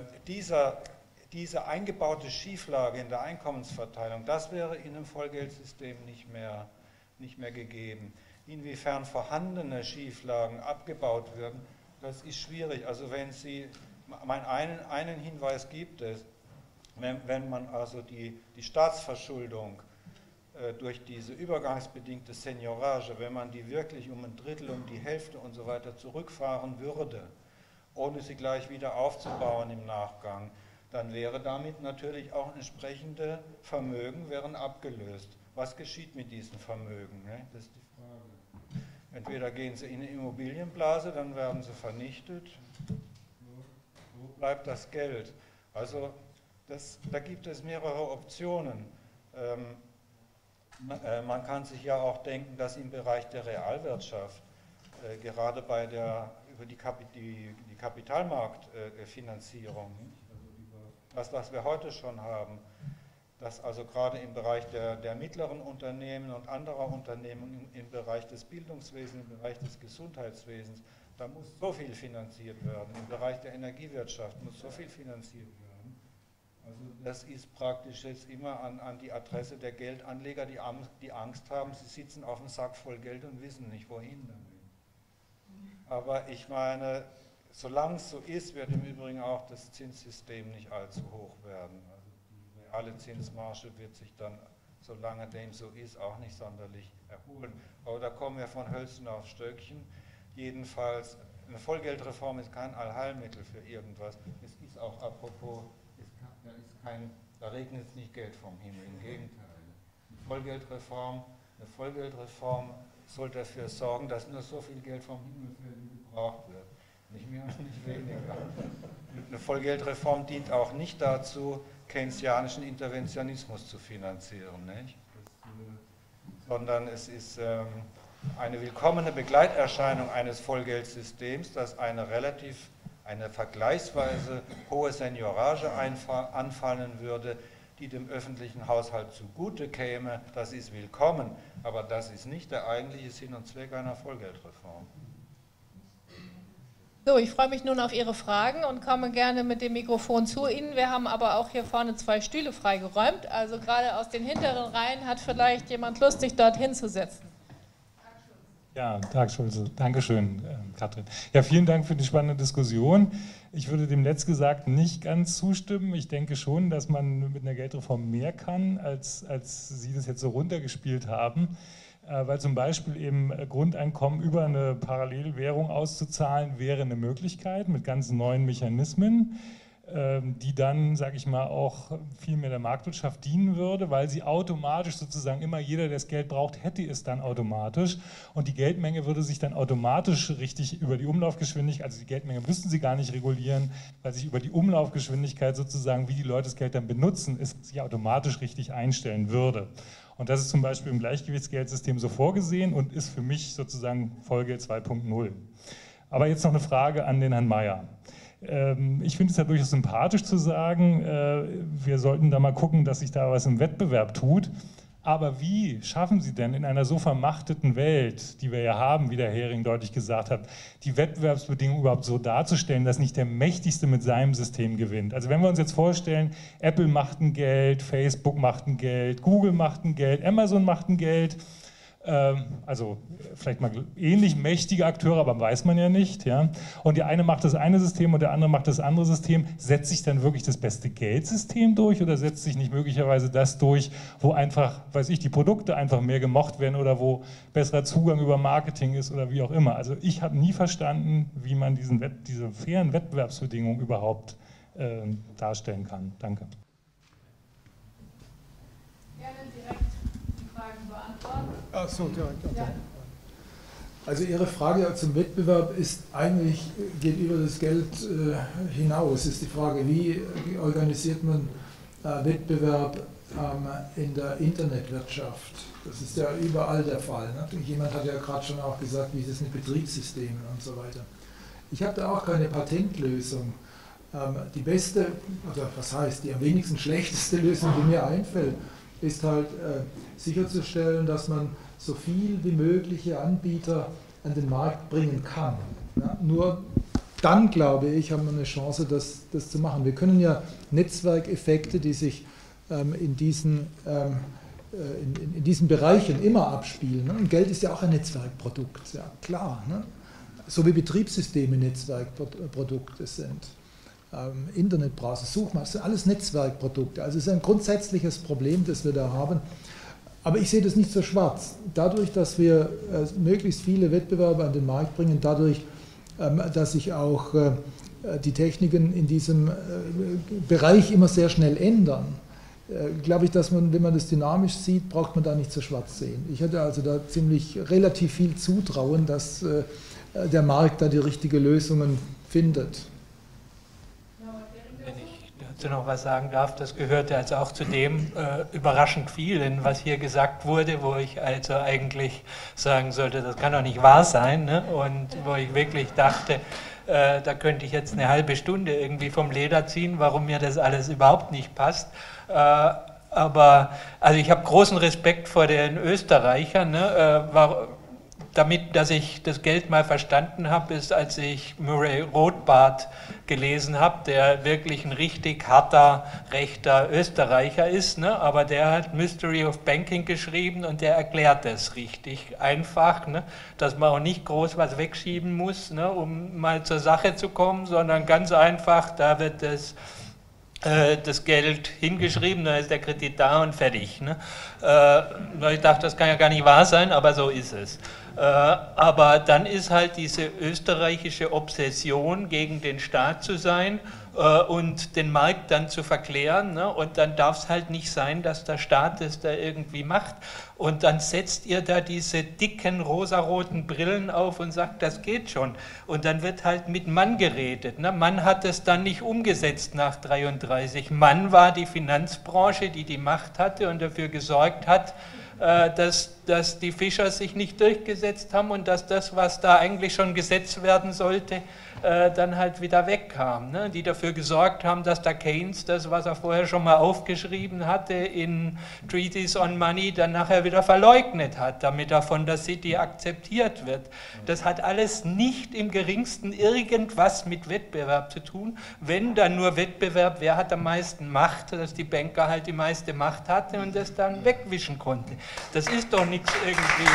diese eingebaute Schieflage in der Einkommensverteilung, das wäre in einem Vollgeldsystem nicht mehr gegeben. Inwiefern vorhandene Schieflagen abgebaut werden, das ist schwierig. Also wenn Sie, einen Hinweis gibt es, wenn man also die Staatsverschuldung durch diese übergangsbedingte Seniorage, wenn man die wirklich um ein Drittel, um die Hälfte und so weiter zurückfahren würde, ohne sie gleich wieder aufzubauen im Nachgang, dann wäre damit natürlich auch entsprechende Vermögen wären abgelöst. Was geschieht mit diesen Vermögen? Ne? Das ist die Frage. Entweder gehen sie in eine Immobilienblase, dann werden sie vernichtet. Wo bleibt das Geld? Also da gibt es mehrere Optionen. Man kann sich ja auch denken, dass im Bereich der Realwirtschaft, gerade über die Kapitalmarktfinanzierung, also was wir heute schon haben, dass also gerade im Bereich der mittleren Unternehmen und anderer Unternehmen, im Bereich des Bildungswesens, im Bereich des Gesundheitswesens, da muss so viel finanziert werden. Im Bereich der Energiewirtschaft muss so viel finanziert werden. Also das ist praktisch jetzt immer an die Adresse der Geldanleger, die Angst haben, sie sitzen auf einem Sack voll Geld und wissen nicht, wohin damit. Aber ich meine, solange es so ist, wird im Übrigen auch das Zinssystem nicht allzu hoch werden. Also die reale Zinsmarge wird sich dann, solange dem so ist, auch nicht sonderlich erholen. Aber da kommen wir von Hölzchen auf Stöckchen. Jedenfalls, eine Vollgeldreform ist kein Allheilmittel für irgendwas. Es ist auch apropos, da regnet es nicht Geld vom Himmel, im Gegenteil. Eine Vollgeldreform soll dafür sorgen, dass nur so viel Geld vom Himmel fällt, wie gebraucht wird. Nicht mehr und nicht weniger. Eine Vollgeldreform dient auch nicht dazu, keynesianischen Interventionismus zu finanzieren, nicht? Sondern es ist eine willkommene Begleiterscheinung eines Vollgeldsystems, das eine vergleichsweise hohe Seniorage anfallen würde, die dem öffentlichen Haushalt zugute käme. Das ist willkommen, aber das ist nicht der eigentliche Sinn und Zweck einer Vollgeldreform. So, ich freue mich nun auf Ihre Fragen und komme gerne mit dem Mikrofon zu Ihnen. Wir haben aber auch hier vorne 2 Stühle freigeräumt, also gerade aus den hinteren Reihen hat vielleicht jemand Lust, sich dort hinzusetzen. Ja, Tag Schulze. Dankeschön, Katrin. Ja, vielen Dank für die spannende Diskussion. Ich würde dem Letztgesagten nicht ganz zustimmen. Ich denke schon, dass man mit einer Geldreform mehr kann, als Sie das jetzt so runtergespielt haben. Weil zum Beispiel eben Grundeinkommen über eine Parallelwährung auszuzahlen, wäre eine Möglichkeit mit ganz neuen Mechanismen, die dann, sage ich mal, auch viel mehr der Marktwirtschaft dienen würde, weil sie automatisch sozusagen immer jeder, der das Geld braucht, hätte es dann automatisch und die Geldmenge würde sich dann automatisch richtig über die Umlaufgeschwindigkeit, also die Geldmenge müssten sie gar nicht regulieren, weil sich über die Umlaufgeschwindigkeit sozusagen, wie die Leute das Geld dann benutzen, es sich automatisch richtig einstellen würde. Und das ist zum Beispiel im Gleichgewichtsgeldsystem so vorgesehen und ist für mich sozusagen Folge 2.0. Aber jetzt noch eine Frage an den Herrn Mayer. Ich finde es ja durchaus sympathisch zu sagen, wir sollten da mal gucken, dass sich da was im Wettbewerb tut. Aber wie schaffen Sie denn in einer so vermachteten Welt, die wir ja haben, wie der Hering deutlich gesagt hat, die Wettbewerbsbedingungen überhaupt so darzustellen, dass nicht der Mächtigste mit seinem System gewinnt? Also wenn wir uns jetzt vorstellen, Apple macht ein Geld, Facebook macht ein Geld, Google macht ein Geld, Amazon macht ein Geld, also vielleicht mal ähnlich mächtige Akteure, aber weiß man ja nicht. Ja? Und der eine macht das eine System und der andere macht das andere System. Setzt sich dann wirklich das beste Geldsystem durch oder setzt sich nicht möglicherweise das durch, wo einfach, weiß ich, die Produkte einfach mehr gemocht werden oder wo besserer Zugang über Marketing ist oder wie auch immer. Also ich habe nie verstanden, wie man diese fairen Wettbewerbsbedingungen überhaupt darstellen kann. Danke. Gerne direkt die Fragen beantworten. Ach so, direkt. Okay. Ja. Also Ihre Frage zum Wettbewerb geht über das Geld hinaus. Ist die Frage, wie organisiert man Wettbewerb in der Internetwirtschaft? Das ist ja überall der Fall. Ne? Jemand hat ja gerade schon auch gesagt, wie ist es mit Betriebssystemen und so weiter. Ich habe da auch keine Patentlösung. Die beste, oder was heißt, die am wenigsten schlechteste Lösung, die mir einfällt, ist halt sicherzustellen, dass man so viel wie mögliche Anbieter an den Markt bringen kann. Ja, nur dann, glaube ich, haben wir eine Chance, das zu machen. Wir können ja Netzwerkeffekte, die sich in diesen Bereichen immer abspielen. Ne? Und Geld ist ja auch ein Netzwerkprodukt, ja klar. Ne? So wie Betriebssysteme Netzwerkprodukte sind. Internetbrowser, Suchmaschinen, alles Netzwerkprodukte. Also es ist ein grundsätzliches Problem, das wir da haben. Aber ich sehe das nicht so schwarz. Dadurch, dass wir möglichst viele Wettbewerber an den Markt bringen, dadurch, dass sich auch die Techniken in diesem Bereich immer sehr schnell ändern, glaube ich, dass man, wenn man das dynamisch sieht, braucht man da nicht so schwarz sehen. Ich hatte also da relativ viel Zutrauen, dass der Markt da die richtigen Lösungen findet. Noch was sagen darf, das gehörte also auch zu dem überraschend vielen, was hier gesagt wurde, wo ich also eigentlich sagen sollte, das kann doch nicht wahr sein, ne? Und wo ich wirklich dachte, da könnte ich jetzt eine halbe Stunde irgendwie vom Leder ziehen, warum mir das alles überhaupt nicht passt. Aber also ich habe großen Respekt vor den Österreichern, ne? Damit, dass ich das Geld mal verstanden habe, ist, als ich Murray Rothbard gelesen habe, der wirklich ein richtig harter, rechter Österreicher ist, ne? Aber der hat Mystery of Banking geschrieben und der erklärt das richtig einfach, ne? Dass man auch nicht groß was wegschieben muss, ne? Um mal zur Sache zu kommen, sondern ganz einfach, da wird das Geld hingeschrieben, da ist der Kredit da und fertig. Ne? Ich dachte, das kann ja gar nicht wahr sein, aber so ist es. Aber dann ist halt diese österreichische Obsession, gegen den Staat zu sein und den Markt dann zu verklären. Ne? Und dann darf es halt nicht sein, dass der Staat das da irgendwie macht. Und dann setzt ihr da diese dicken rosaroten Brillen auf und sagt, das geht schon. Und dann wird halt mit Mann geredet. Ne? Mann hat es dann nicht umgesetzt nach 1933. Mann war die Finanzbranche, die die Macht hatte und dafür gesorgt hat, dass die Fischer sich nicht durchgesetzt haben und dass das, was da eigentlich schon gesetzt werden sollte, dann halt wieder wegkam. Ne? Die dafür gesorgt haben, dass der Keynes das, was er vorher schon mal aufgeschrieben hatte in Treatise on Money, dann nachher wieder verleugnet hat, damit er von der City akzeptiert wird. Das hat alles nicht im geringsten irgendwas mit Wettbewerb zu tun, wenn dann nur Wettbewerb, wer hat am meisten Macht, dass die Banker halt die meiste Macht hatten und das dann wegwischen konnte. Das ist doch nichts irgendwie.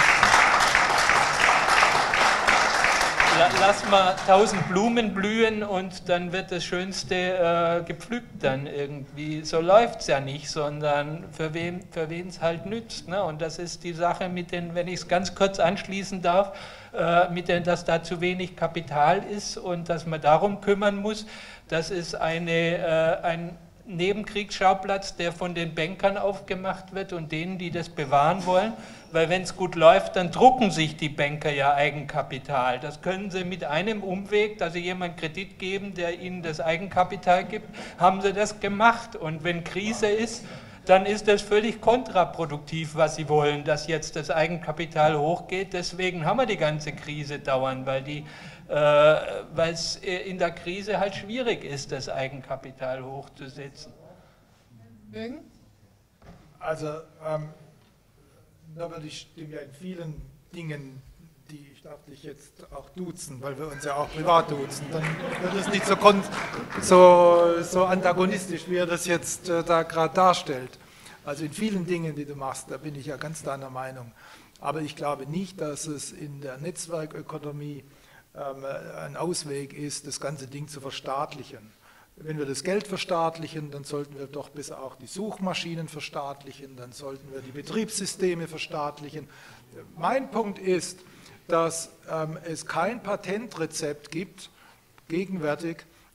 Lass mal 1000 Blumen blühen und dann wird das Schönste gepflückt dann irgendwie. So läuft es ja nicht, sondern für wen es halt nützt. Ne? Und das ist die Sache mit den, wenn ich es ganz kurz anschließen darf, dass da zu wenig Kapital ist und dass man darum kümmern muss. Das ist ein Nebenkriegsschauplatz, der von den Bankern aufgemacht wird und denen, die das bewahren wollen, weil wenn es gut läuft, dann drucken sich die Banker ja Eigenkapital. Das können sie mit einem Umweg, dass sie jemandem Kredit geben, der ihnen das Eigenkapital gibt, haben sie das gemacht. Und wenn Krise ist, dann ist das völlig kontraproduktiv, was sie wollen, dass jetzt das Eigenkapital hochgeht. Deswegen haben wir die ganze Krise dauernd, weil es in der Krise halt schwierig ist, das Eigenkapital hochzusetzen. Jürgen? Also, da würde ich dem ja in vielen Dingen, ich darf dich jetzt auch duzen, weil wir uns ja auch privat duzen, dann wird es nicht so antagonistisch, wie er das jetzt da gerade darstellt. Also in vielen Dingen, die du machst, da bin ich ja ganz deiner Meinung. Aber ich glaube nicht, dass es in der Netzwerkökonomie ein Ausweg ist, das ganze Ding zu verstaatlichen. Wenn wir das Geld verstaatlichen, dann sollten wir doch besser auch die Suchmaschinen verstaatlichen, dann sollten wir die Betriebssysteme verstaatlichen. Mein Punkt ist, dass es kein Patentrezept gibt, gegenwärtig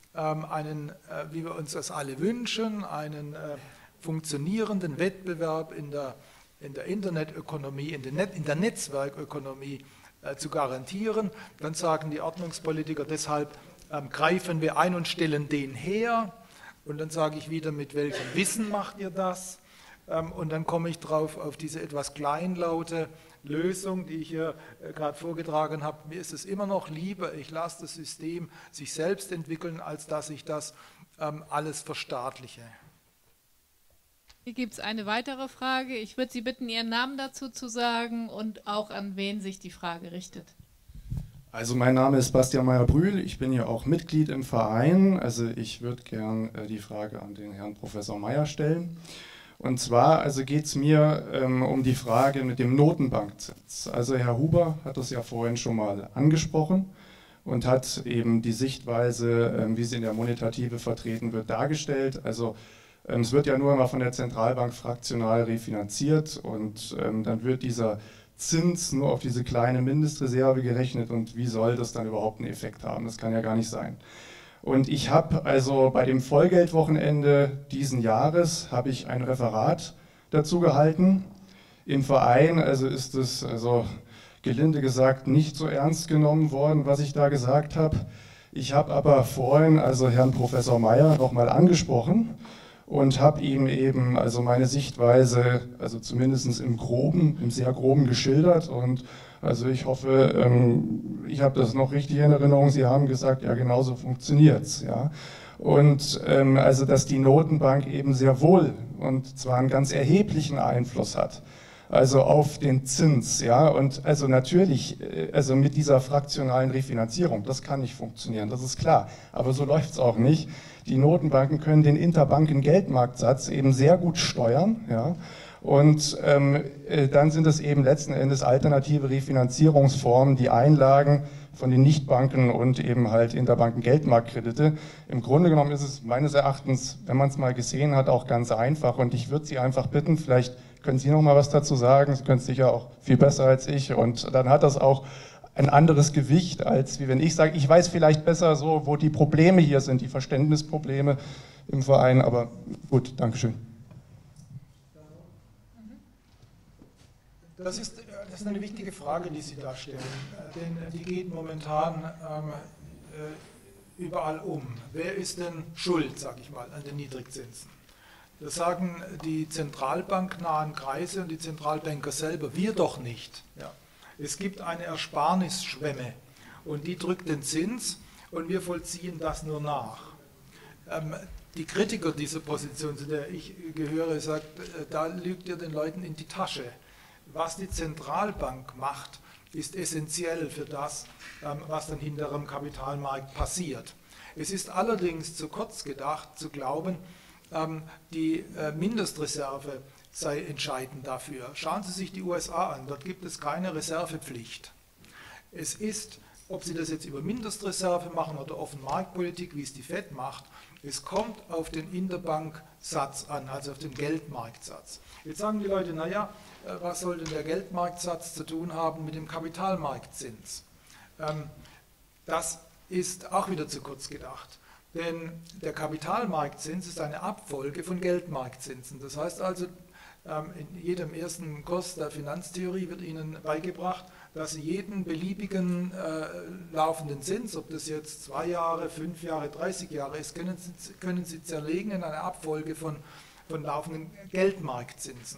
wie wir uns das alle wünschen, einen funktionierenden Wettbewerb in der Internetökonomie, in der Netzwerkökonomie zu garantieren. Dann sagen die Ordnungspolitiker, deshalb greifen wir ein und stellen den her. Und dann sage ich wieder, mit welchem Wissen macht ihr das? Und dann komme ich drauf auf diese etwas kleinlaute Lösung, die ich hier gerade vorgetragen habe. Mir ist es immer noch lieber, ich lasse das System sich selbst entwickeln, als dass ich das alles verstaatliche. Hier gibt es eine weitere Frage. Ich würde Sie bitten, Ihren Namen dazu zu sagen und auch an wen sich die Frage richtet. Also mein Name ist Bastian Meyer-Brühl, ich bin ja auch Mitglied im Verein. Also ich würde gern die Frage an den Herrn Professor Meyer stellen. Und zwar also geht es mir um die Frage mit dem Notenbankzins. Also Herr Huber hat das ja vorhin schon mal angesprochen und hat eben die Sichtweise, wie sie in der Monetative vertreten wird, dargestellt. Also es wird ja nur immer von der Zentralbank fraktional refinanziert und dann wird dieser Zins nur auf diese kleine Mindestreserve gerechnet und wie soll das dann überhaupt einen Effekt haben? Das kann ja gar nicht sein. Und ich habe also bei dem Vollgeldwochenende diesen Jahres habe ich ein Referat dazu gehalten. Im Verein also ist es also gelinde gesagt nicht so ernst genommen worden, was ich da gesagt habe. Ich habe aber vorhin also Herrn Professor Meyer nochmal angesprochen und habe ihm eben also meine Sichtweise, also zumindest im Groben, im sehr Groben geschildert und also ich hoffe, ich habe das noch richtig in Erinnerung, Sie haben gesagt, ja genau so funktioniert es. Ja. Und also dass die Notenbank eben sehr wohl und zwar einen ganz erheblichen Einfluss hat, also auf den Zins, ja, und also natürlich, also mit dieser fraktionalen Refinanzierung, das kann nicht funktionieren, das ist klar, aber so läuft es auch nicht. Die Notenbanken können den Interbanken-Geldmarktsatz eben sehr gut steuern, ja, und dann sind es eben letzten Endes alternative Refinanzierungsformen, die Einlagen von den Nichtbanken und eben halt Interbanken-Geldmarktkredite. Im Grunde genommen ist es meines Erachtens, wenn man es mal gesehen hat, auch ganz einfach und ich würde Sie einfach bitten, vielleicht können Sie noch mal was dazu sagen? Sie können es sicher auch viel besser als ich und dann hat das auch ein anderes Gewicht, als wie wenn ich sage, ich weiß vielleicht besser so, wo die Probleme hier sind, die Verständnisprobleme im Verein, aber gut, Dankeschön. Das ist eine wichtige Frage, die Sie da stellen, denn die geht momentan überall um. Wer ist denn schuld, sage ich mal, an den Niedrigzinsen? Das sagen die zentralbanknahen Kreise und die Zentralbanker selber, wir doch nicht. Ja. Es gibt eine Ersparnisschwemme und die drückt den Zins und wir vollziehen das nur nach. Die Kritiker dieser Position, zu der ich gehöre, sagt, da lügt ihr den Leuten in die Tasche. Was die Zentralbank macht, ist essentiell für das, was dann hinter dem Kapitalmarkt passiert. Es ist allerdings zu kurz gedacht, zu glauben, die Mindestreserve sei entscheidend dafür. Schauen Sie sich die USA an, dort gibt es keine Reservepflicht. Es ist, ob Sie das jetzt über Mindestreserve machen oder Offenmarktpolitik, wie es die FED macht, es kommt auf den Interbanksatz an, also auf den Geldmarktsatz. Jetzt sagen die Leute, naja, was soll denn der Geldmarktsatz zu tun haben mit dem Kapitalmarktzins? Das ist auch wieder zu kurz gedacht. Denn der Kapitalmarktzins ist eine Abfolge von Geldmarktzinsen. Das heißt also, in jedem ersten Kurs der Finanztheorie wird Ihnen beigebracht, dass Sie jeden beliebigen laufenden Zins, ob das jetzt 2 Jahre, 5 Jahre, 30 Jahre ist, können Sie zerlegen in eine Abfolge von laufenden Geldmarktzinsen.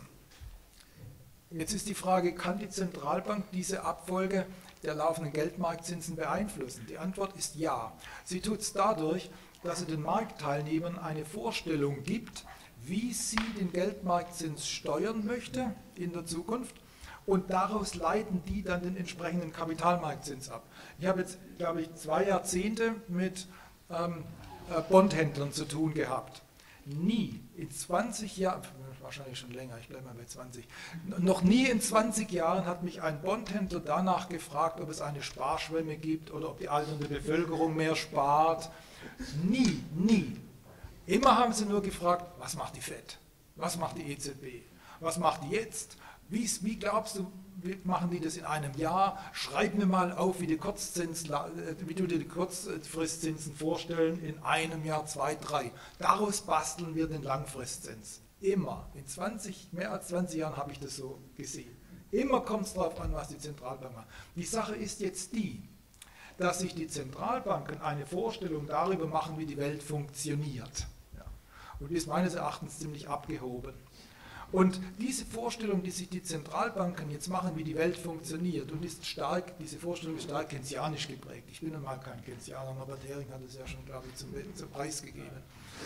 Jetzt ist die Frage, kann die Zentralbank diese Abfolge der laufenden Geldmarktzinsen beeinflussen? Die Antwort ist ja. Sie tut es dadurch, dass sie den Marktteilnehmern eine Vorstellung gibt, wie sie den Geldmarktzins steuern möchte in der Zukunft und daraus leiten die dann den entsprechenden Kapitalmarktzins ab. Ich habe jetzt, glaube ich, 2 Jahrzehnte mit Bondhändlern zu tun gehabt. Nie in 20 Jahren, wahrscheinlich schon länger, ich bleibe mal bei 20, noch nie in 20 Jahren hat mich ein Bondhändler danach gefragt, ob es eine Sparschwemme gibt oder ob die alternde Bevölkerung mehr spart. Nie, nie. Immer haben sie nur gefragt, was macht die FED? Was macht die EZB? Was macht die jetzt? Wie glaubst du, wie machen die das in einem Jahr? Schreib mir mal auf, wie du dir die Kurzfristzinsen vorstellen in einem Jahr, 2, 3. Daraus basteln wir den Langfristzins. Immer. In mehr als 20 Jahren habe ich das so gesehen. Immer kommt es darauf an, was die Zentralbank macht. Die Sache ist jetzt die, dass sich die Zentralbanken eine Vorstellung darüber machen, wie die Welt funktioniert. Ja. Und die ist meines Erachtens ziemlich abgehoben. Und diese Vorstellung, die sich die Zentralbanken jetzt machen, wie die Welt funktioniert, und diese Vorstellung ist stark keynesianisch geprägt. Ich bin nun mal kein Keynesianer, aber Hering hat es ja schon, glaube ich, zum Preis gegeben.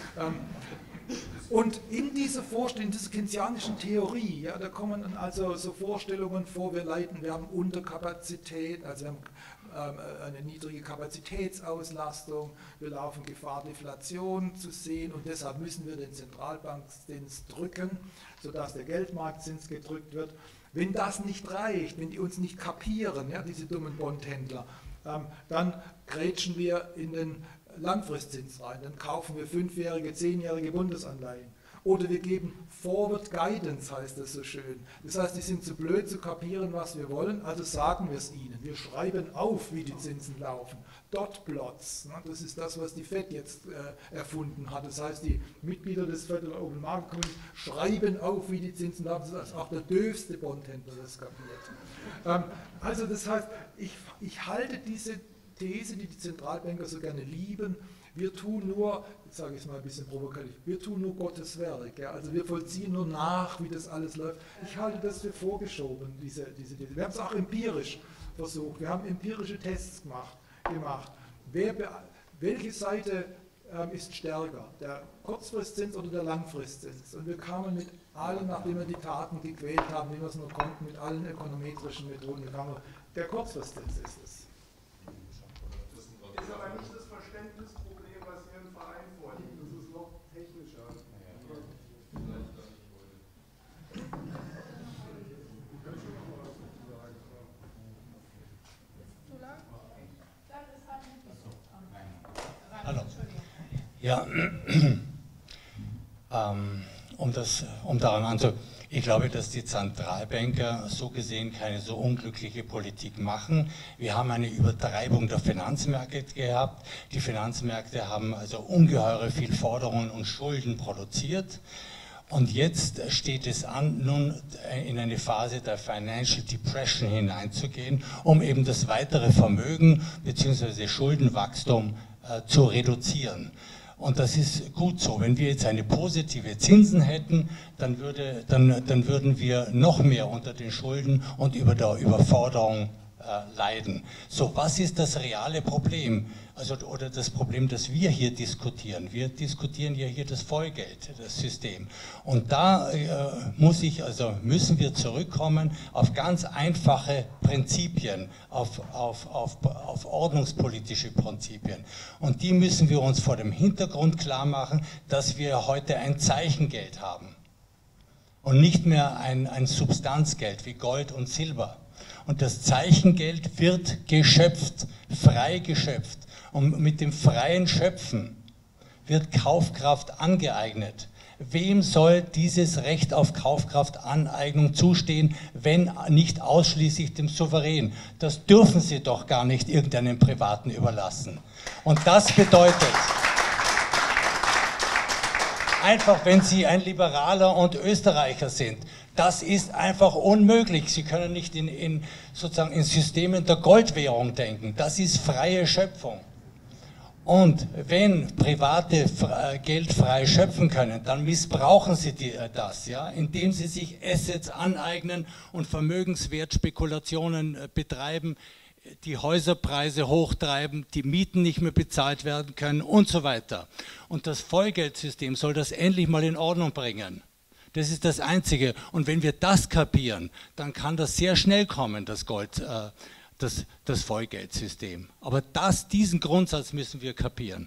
Und in dieser Vorstellung, in dieser keynesianischen Theorie, ja, da kommen dann also so Vorstellungen vor, wir haben Unterkapazität, also wir haben eine niedrige Kapazitätsauslastung, wir laufen Gefahr, Deflation zu sehen und deshalb müssen wir den Zentralbankzins drücken, sodass der Geldmarktzins gedrückt wird. Wenn das nicht reicht, wenn die uns nicht kapieren, ja, diese dummen Bondhändler, dann grätschen wir in den Langfristzins rein, dann kaufen wir 5-jährige, 10-jährige Bundesanleihen. Oder wir geben Forward Guidance, heißt das so schön. Das heißt, die sind zu blöd zu kapieren, was wir wollen, also sagen wir es ihnen. Wir schreiben auf, wie die Zinsen laufen. Dotplots, das ist das, was die FED jetzt erfunden hat. Das heißt, die Mitglieder des Federal Open Market Committee schreiben auf, wie die Zinsen laufen, sodass auch der döfste Bondhändler das kapiert. Also das heißt, ich halte diese These, die die Zentralbanker so gerne lieben, wir tun nur, jetzt sage ich es mal ein bisschen provokativ, wir tun nur Gottes Werk. Ja? Also wir vollziehen nur nach, wie das alles läuft. Ich halte das für vorgeschoben, diese These. Wir haben es auch empirisch versucht. Wir haben empirische Tests gemacht. Welche Seite ist stärker, der Kurzfristzins oder der Langfristzins? Und wir kamen mit allen, nachdem wir die Daten gequält haben, wie wir es nur konnten, mit allen ökonometrischen Methoden, der Kurzfristzins ist es. Das ist aber nicht das Verständnisproblem, was hier im Verein vorliegt. Das ist noch technischer. Hallo. Ja, um daran anzufangen. Ich glaube, dass die Zentralbanker so gesehen keine so unglückliche Politik machen. Wir haben eine Übertreibung der Finanzmärkte gehabt. Die Finanzmärkte haben also ungeheure viel Forderungen und Schulden produziert. Und jetzt steht es an, nun in eine Phase der Financial Depression hineinzugehen, um eben das weitere Vermögen bzw. Schuldenwachstum zu reduzieren. Und das ist gut so. Wenn wir jetzt eine positive Zinsen hätten, dann würden wir noch mehr unter den Schulden und über der Überforderung leiden. So, was ist das reale Problem? Also, oder das Problem, das wir hier diskutieren. Wir diskutieren ja hier das Vollgeld, das System. Und da müssen wir zurückkommen auf ganz einfache Prinzipien, auf ordnungspolitische Prinzipien. Und die müssen wir uns vor dem Hintergrund klar machen, dass wir heute ein Zeichengeld haben. Und nicht mehr ein Substanzgeld wie Gold und Silber. Und das Zeichengeld wird geschöpft, frei geschöpft. Und mit dem freien Schöpfen wird Kaufkraft angeeignet. Wem soll dieses Recht auf Kaufkraftaneignung zustehen, wenn nicht ausschließlich dem Souverän? Das dürfen Sie doch gar nicht irgendeinem Privaten überlassen. Und das bedeutet, einfach wenn Sie ein Liberaler und Österreicher sind, das ist einfach unmöglich. Sie können nicht sozusagen in Systemen der Goldwährung denken. Das ist freie Schöpfung. Und wenn Private Geld frei schöpfen können, dann missbrauchen sie das, ja, indem sie sich Assets aneignen und Vermögenswertspekulationen betreiben, die Häuserpreise hochtreiben, die Mieten nicht mehr bezahlt werden können und so weiter. Und das Vollgeldsystem soll das endlich mal in Ordnung bringen. Das ist das Einzige. Und wenn wir das kapieren, dann kann das sehr schnell kommen, das Vollgeldsystem. Aber diesen Grundsatz müssen wir kapieren.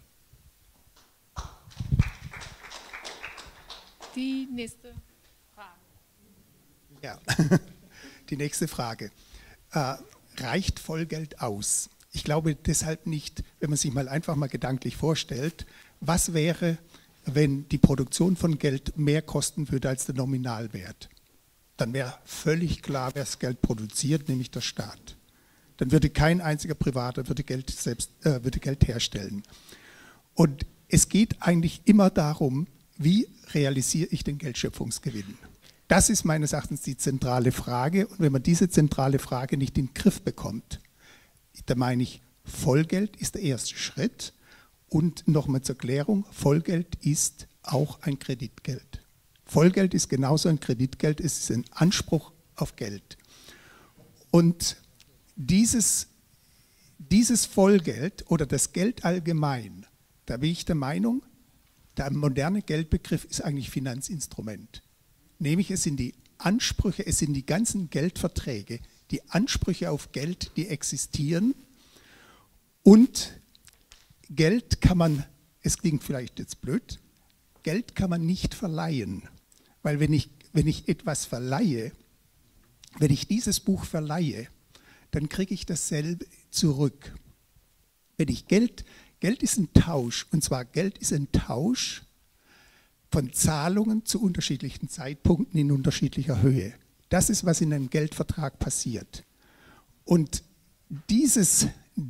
Die nächste Frage. Ja, die nächste Frage. Reicht Vollgeld aus? Ich glaube deshalb nicht, wenn man sich einfach mal gedanklich vorstellt, was wäre, wenn die Produktion von Geld mehr kosten würde als der Nominalwert? Dann wäre völlig klar, wer das Geld produziert, nämlich der Staat. Dann würde kein einziger Privater Geld herstellen. Und es geht eigentlich immer darum, wie realisiere ich den Geldschöpfungsgewinn? Das ist meines Erachtens die zentrale Frage. Und wenn man diese zentrale Frage nicht in den Griff bekommt, da meine ich, Vollgeld ist der erste Schritt. Und nochmal zur Klärung, Vollgeld ist auch ein Kreditgeld. Vollgeld ist genauso ein Kreditgeld, es ist ein Anspruch auf Geld. Und dieses Vollgeld oder das Geld allgemein, da bin ich der Meinung, der moderne Geldbegriff ist eigentlich Finanzinstrument. Nämlich es sind die Ansprüche, es sind die ganzen Geldverträge, die Ansprüche auf Geld, die existieren. Und Geld kann man, es klingt vielleicht jetzt blöd, Geld kann man nicht verleihen. Weil wenn ich etwas verleihe, wenn ich dieses Buch verleihe, dann kriege ich dasselbe zurück. Wenn ich Geld ist ein Tausch, und zwar Geld ist ein Tausch von Zahlungen zu unterschiedlichen Zeitpunkten in unterschiedlicher Höhe. Das ist, was in einem Geldvertrag passiert. Und dieser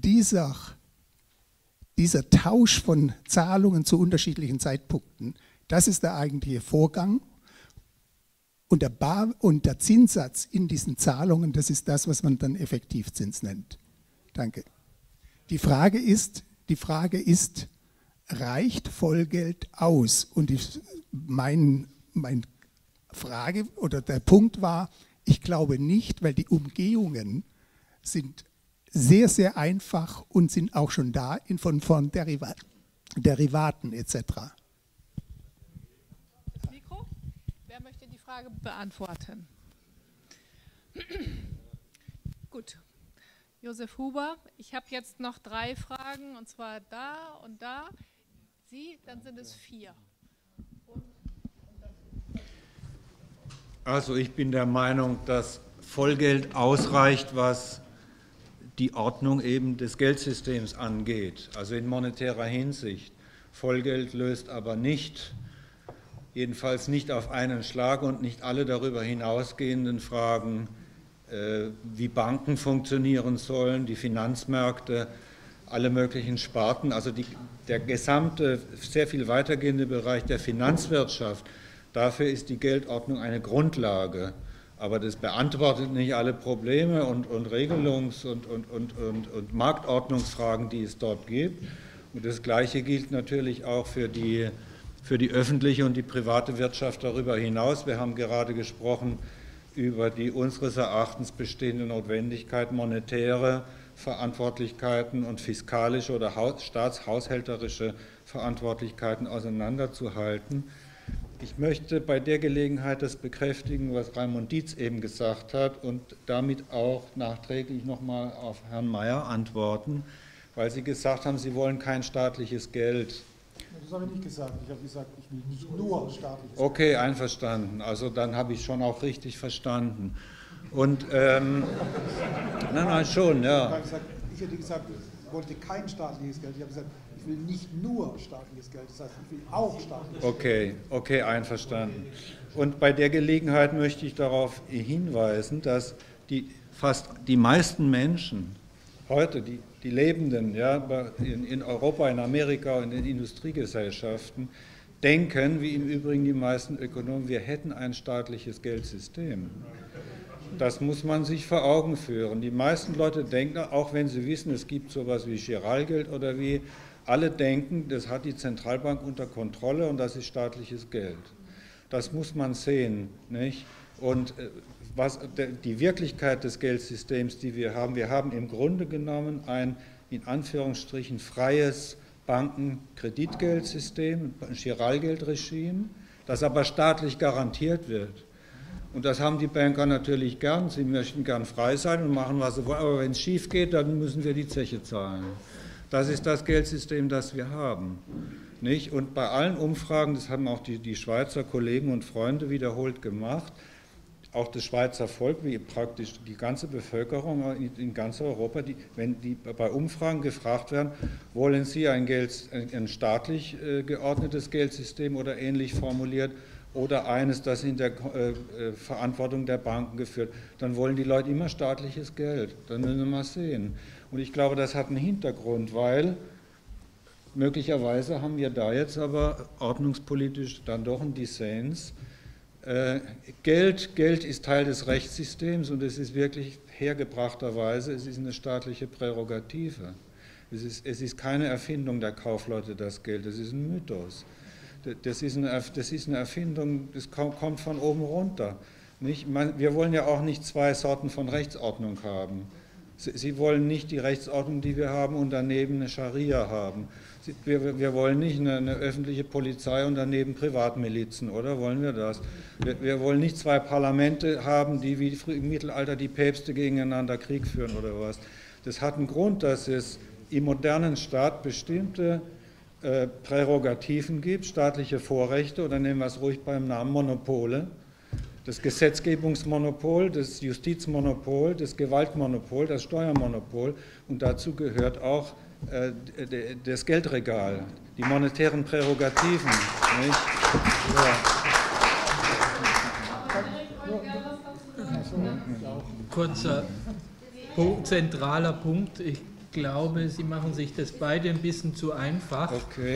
Tausch von Zahlungen zu unterschiedlichen Zeitpunkten, das ist der eigentliche Vorgang. Und der Zinssatz in diesen Zahlungen, das ist das, was man dann Effektivzins nennt. Danke. Die Frage ist, reicht Vollgeld aus? Und meine Frage oder der Punkt war, ich glaube nicht, weil die Umgehungen sind sehr, sehr einfach und sind auch schon da in Form von Derivaten etc. Mikro? Wer möchte die Frage beantworten? Gut. Josef Huber, ich habe jetzt noch 3 Fragen, und zwar da und da. Sie, dann sind es 4. Also ich bin der Meinung, dass Vollgeld ausreicht, was die Ordnung eben des Geldsystems angeht, also in monetärer Hinsicht. Vollgeld löst aber nicht jedenfalls nicht auf einen Schlag und nicht alle darüber hinausgehenden Fragen, wie Banken funktionieren sollen, die Finanzmärkte, alle möglichen Sparten, also der gesamte, sehr viel weitergehende Bereich der Finanzwirtschaft, dafür ist die Geldordnung eine Grundlage. Aber das beantwortet nicht alle Probleme und Regelungs- und Marktordnungsfragen, die es dort gibt. Und das Gleiche gilt natürlich auch für die öffentliche und die private Wirtschaft darüber hinaus. Wir haben gerade gesprochen über die unseres Erachtens bestehende Notwendigkeit, monetäre Verantwortlichkeiten und fiskalische oder staatshaushälterische Verantwortlichkeiten auseinanderzuhalten. Ich möchte bei der Gelegenheit das bekräftigen, was Raimund Dietz eben gesagt hat und damit auch nachträglich nochmal auf Herrn Mayer antworten, weil Sie gesagt haben, Sie wollen kein staatliches Geld. Das habe ich nicht gesagt. Ich habe gesagt, ich will nicht nur staatliches Geld. Okay, einverstanden. Also dann habe ich schon auch richtig verstanden. Und nein, schon, ja. Ich hätte gesagt, ich wollte kein staatliches Geld. Ich habe gesagt, ich will nicht nur staatliches Geld, das heißt, ich will auch staatliches Geld. Okay, einverstanden. Und bei der Gelegenheit möchte ich darauf hinweisen, dass fast die meisten Menschen heute, die Lebenden, ja, in Europa, in Amerika und in Industriegesellschaften, denken, wie im Übrigen die meisten Ökonomen, wir hätten ein staatliches Geldsystem. Das muss man sich vor Augen führen. Die meisten Leute denken, auch wenn sie wissen, es gibt sowas wie Giralgeld oder wie, alle denken, das hat die Zentralbank unter Kontrolle und das ist staatliches Geld. Das muss man sehen, nicht? Und die Wirklichkeit des Geldsystems, die wir haben im Grunde genommen ein, in Anführungsstrichen, freies Bankenkreditgeldsystem, ein Giralgeldregime, das aber staatlich garantiert wird. Und das haben die Banker natürlich gern. Sie möchten gern frei sein und machen, was sie wollen. Aber wenn es schief geht, dann müssen wir die Zeche zahlen. Das ist das Geldsystem, das wir haben. Nicht? Und bei allen Umfragen, das haben auch die Schweizer Kollegen und Freunde wiederholt gemacht, auch das Schweizer Volk, wie praktisch die ganze Bevölkerung in ganz Europa, wenn die bei Umfragen gefragt werden, wollen Sie ein staatlich geordnetes Geldsystem oder ähnlich formuliert, oder eines, das in der Verantwortung der Banken geführt, dann wollen die Leute immer staatliches Geld. Dann müssen wir mal sehen. Und ich glaube, das hat einen Hintergrund, weil möglicherweise haben wir da jetzt aber ordnungspolitisch dann doch einen Dissens. Geld ist Teil des Rechtssystems und es ist wirklich hergebrachterweise, es ist eine staatliche Prärogative. Es ist keine Erfindung der Kaufleute, das Geld, es ist ein Mythos. Das ist eine Erfindung, das kommt von oben runter. Nicht? Wir wollen ja auch nicht zwei Sorten von Rechtsordnung haben. Sie wollen nicht die Rechtsordnung, die wir haben, und daneben eine Scharia haben. Wir wollen nicht eine öffentliche Polizei und daneben Privatmilizen, oder? Wollen wir das? Wir wollen nicht zwei Parlamente haben, die wie im Mittelalter die Päpste gegeneinander Krieg führen oder was. Das hat einen Grund, dass es im modernen Staat bestimmte Prärogativen gibt, staatliche Vorrechte, oder nehmen wir es ruhig beim Namen Monopole, das Gesetzgebungsmonopol, das Justizmonopol, das Gewaltmonopol, das Steuermonopol, und dazu gehört auch das Geldregal, die monetären Prärogativen. Nicht? Ja. Kurzer, zentraler Punkt. Ich glaube, Sie machen sich das beide ein bisschen zu einfach. Okay.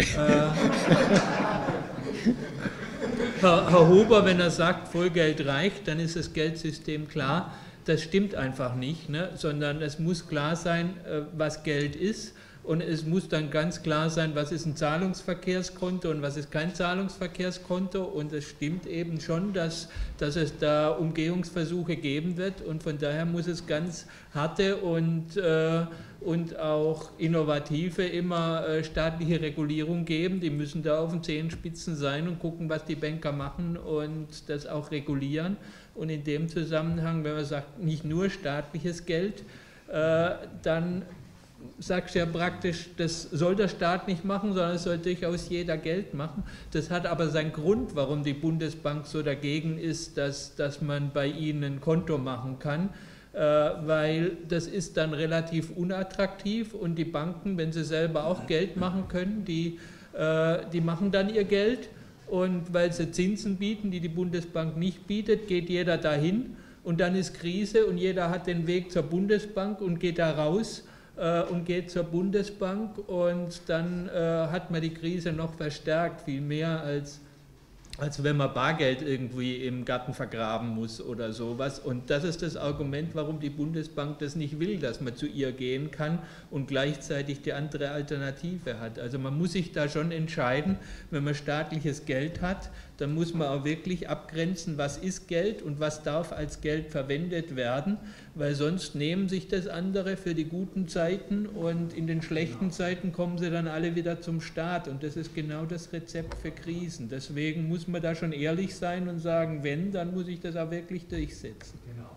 Herr Huber, wenn er sagt, Vollgeld reicht, dann ist das Geldsystem klar. Das stimmt einfach nicht, ne? Sondern es muss klar sein, was Geld ist. Und es muss dann ganz klar sein, was ist ein Zahlungsverkehrskonto und was ist kein Zahlungsverkehrskonto. Und es stimmt eben schon, dass es da Umgehungsversuche geben wird. Und von daher muss es ganz harte und auch innovative immer staatliche Regulierung geben. Die müssen da auf den Zehenspitzen sein und gucken, was die Banker machen und das auch regulieren. Und in dem Zusammenhang, wenn man sagt, nicht nur staatliches Geld, dann sagst du ja praktisch, das soll der Staat nicht machen, sondern es soll durchaus jeder Geld machen. Das hat aber seinen Grund, warum die Bundesbank so dagegen ist, dass man bei ihnen ein Konto machen kann, weil das ist dann relativ unattraktiv und die Banken, wenn sie selber auch Geld machen können, die machen dann ihr Geld und weil sie Zinsen bieten, die die Bundesbank nicht bietet, geht jeder dahin und dann ist Krise und jeder hat den Weg zur Bundesbank und geht da raus und geht zur Bundesbank und dann hat man die Krise noch verstärkt, viel mehr als wenn man Bargeld irgendwie im Garten vergraben muss oder sowas. Und das ist das Argument, warum die Bundesbank das nicht will, dass man zu ihr gehen kann und gleichzeitig die andere Alternative hat. Also man muss sich da schon entscheiden, wenn man staatliches Geld hat, dann muss man auch wirklich abgrenzen, was ist Geld und was darf als Geld verwendet werden, weil sonst nehmen sich das andere für die guten Zeiten und in den schlechten Zeiten kommen sie dann alle wieder zum Staat und das ist genau das Rezept für Krisen. Deswegen muss man da schon ehrlich sein und sagen, wenn, dann muss ich das auch wirklich durchsetzen. Genau.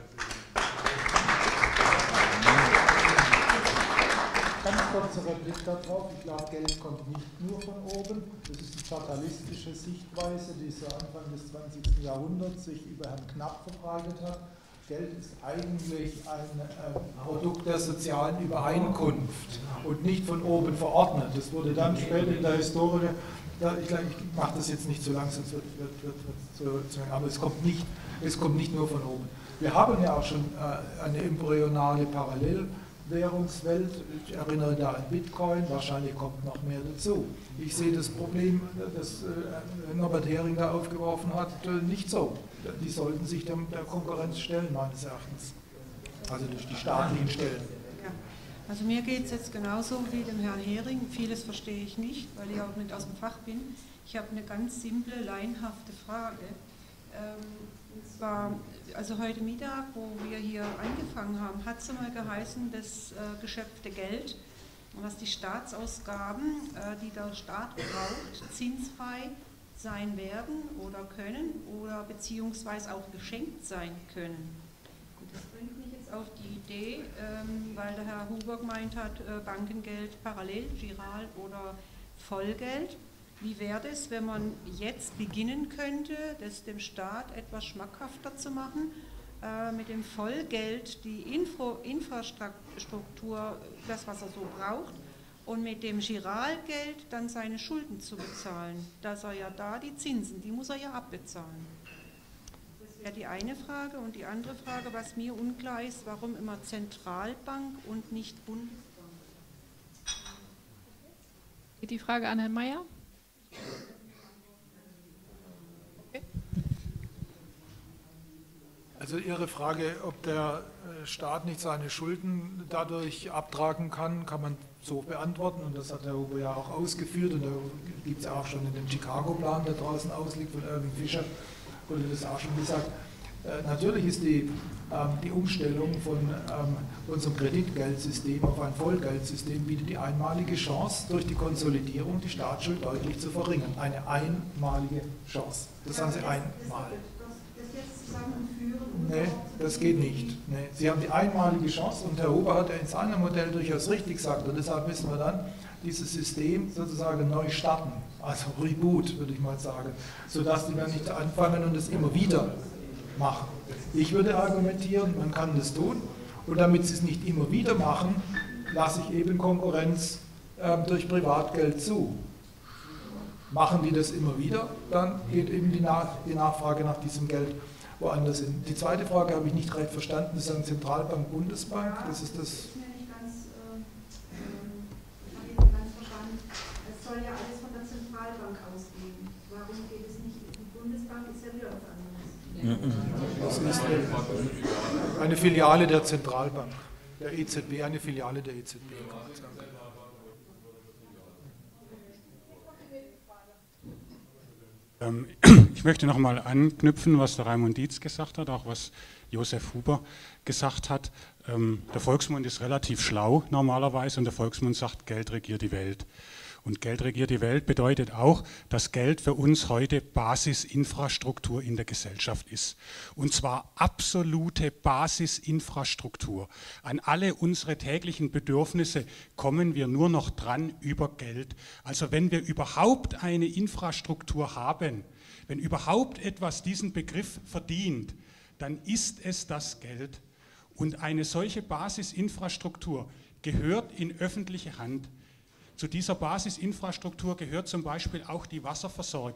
Ganz kurze Replik darauf. Ich glaube, Geld kommt nicht nur von oben. Das ist die fatalistische Sichtweise, die so Anfang des 20. Jahrhunderts sich über Herrn Knapp verbreitet hat. Geld ist eigentlich ein Produkt der sozialen Übereinkunft und nicht von oben verordnet. Das wurde dann später in der Historie, ich mache das jetzt nicht so lang, sonst wird zu lang, aber es kommt nicht nur von oben. Wir haben ja auch schon eine embryonale Parallelwährungswelt. Ich erinnere da an Bitcoin, wahrscheinlich kommt noch mehr dazu. Ich sehe das Problem, das Norbert Hering da aufgeworfen hat, nicht so. Die sollten sich der Konkurrenz stellen, meines Erachtens. Also durch die staatlichen Stellen. Ja. Also mir geht es jetzt genauso wie dem Herrn Hering. Vieles verstehe ich nicht, weil ich auch nicht aus dem Fach bin. Ich habe eine ganz simple, laienhafte Frage. Und zwar, also heute Mittag, wo wir hier angefangen haben, hat es einmal geheißen, das geschöpfte Geld, was die Staatsausgaben, die der Staat braucht, zinsfrei sein werden oder können oder beziehungsweise auch geschenkt sein können. Und das bringt mich jetzt auf die Idee, weil der Herr Huber gemeint hat, Bankengeld parallel, Giral oder Vollgeld. Wie wäre es, wenn man jetzt beginnen könnte, das dem Staat etwas schmackhafter zu machen, mit dem Vollgeld die Infrastruktur, das was er so braucht, und mit dem Giralgeld dann seine Schulden zu bezahlen, dass er ja da die Zinsen, die muss er ja abbezahlen. Das wäre die eine Frage. Und die andere Frage, was mir unklar ist, warum immer Zentralbank und nicht Bundesbank? Geht die Frage an Herrn Mayer? Okay. Also Ihre Frage, ob der Staat nicht seine Schulden dadurch abtragen kann, kann man so beantworten, und das hat Herr Huber ja auch ausgeführt, und da gibt es ja auch schon in dem Chicago-Plan, der draußen ausliegt, von Irving Fischer, wurde das auch schon gesagt. Natürlich ist die Umstellung von unserem Kreditgeldsystem auf ein Vollgeldsystem bietet die einmalige Chance, durch die Konsolidierung die Staatsschuld deutlich zu verringern. Eine einmalige Chance. Das haben Sie einmal. Nee, das geht nicht. Nee. Sie haben die einmalige Chance, und Herr Huber hat ja in seinem Modell durchaus richtig gesagt, und deshalb müssen wir dann dieses System sozusagen neu starten, also Reboot, würde ich mal sagen, sodass die dann nicht anfangen und es immer wieder machen. Ich würde argumentieren, man kann das tun, und damit sie es nicht immer wieder machen, lasse ich eben Konkurrenz durch Privatgeld zu. Machen die das immer wieder, dann geht eben die Nachfrage nach diesem Geld woanders hin. Die zweite Frage habe ich nicht recht verstanden, das ist Zentralbank, Bundesbank, das ist das... Ich habe nicht ganz verstanden, es soll ja alles von der Zentralbank ausgehen. Warum geht es nicht? Die Bundesbank ist ja wieder was anderes. Das ist eine Filiale der Zentralbank, der EZB, eine Filiale der EZB. Ich möchte noch mal anknüpfen, was der Raimund Dietz gesagt hat, auch was Josef Huber gesagt hat. Der Volksmund ist relativ schlau normalerweise, und der Volksmund sagt, Geld regiert die Welt. Und Geld regiert die Welt bedeutet auch, dass Geld für uns heute Basisinfrastruktur in der Gesellschaft ist. Und zwar absolute Basisinfrastruktur. An alle unsere täglichen Bedürfnisse kommen wir nur noch dran über Geld. Also wenn wir überhaupt eine Infrastruktur haben, wenn überhaupt etwas diesen Begriff verdient, dann ist es das Geld. Und eine solche Basisinfrastruktur gehört in öffentliche Hand. Zu dieser Basisinfrastruktur gehört zum Beispiel auch die Wasserversorgung.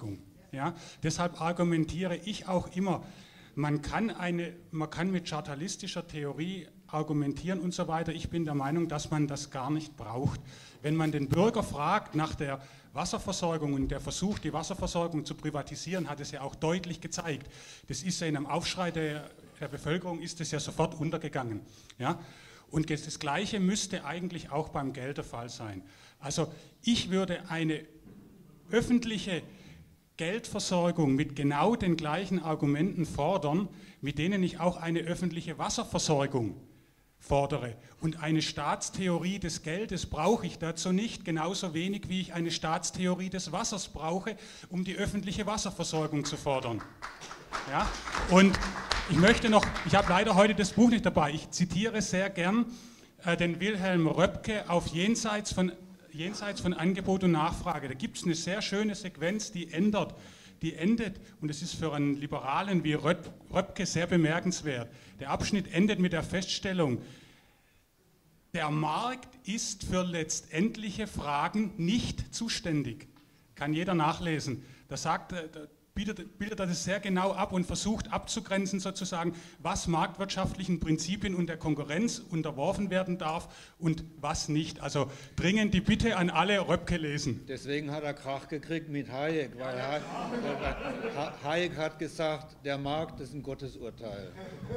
Ja? Deshalb argumentiere ich auch immer, man kann mit chartalistischer Theorie argumentieren und so weiter. Ich bin der Meinung, dass man das gar nicht braucht. Wenn man den Bürger fragt nach der Wasserversorgung und der Versuch, die Wasserversorgung zu privatisieren, hat es ja auch deutlich gezeigt. Das ist ja in einem Aufschrei der Bevölkerung ist es ja sofort untergegangen. Ja? Und das Gleiche müsste eigentlich auch beim Geld der Fall sein. Also ich würde eine öffentliche Geldversorgung mit genau den gleichen Argumenten fordern, mit denen ich auch eine öffentliche Wasserversorgung fordere. Und eine Staatstheorie des Geldes brauche ich dazu nicht, genauso wenig wie ich eine Staatstheorie des Wassers brauche, um die öffentliche Wasserversorgung zu fordern. Ja? Und ich habe leider heute das Buch nicht dabei, ich zitiere sehr gern den Wilhelm Röpke auf Jenseits von Angebot und Nachfrage. Da gibt es eine sehr schöne Sequenz, die endet, und es ist für einen Liberalen wie Röpke sehr bemerkenswert. Der Abschnitt endet mit der Feststellung, der Markt ist für letztendliche Fragen nicht zuständig. Kann jeder nachlesen. Da bildet er das sehr genau ab und versucht abzugrenzen sozusagen, was marktwirtschaftlichen Prinzipien und der Konkurrenz unterworfen werden darf und was nicht. Also dringend die Bitte an alle Röpke lesen. Deswegen hat er Krach gekriegt mit Hayek, weil Hayek hat gesagt, der Markt ist ein Gottesurteil.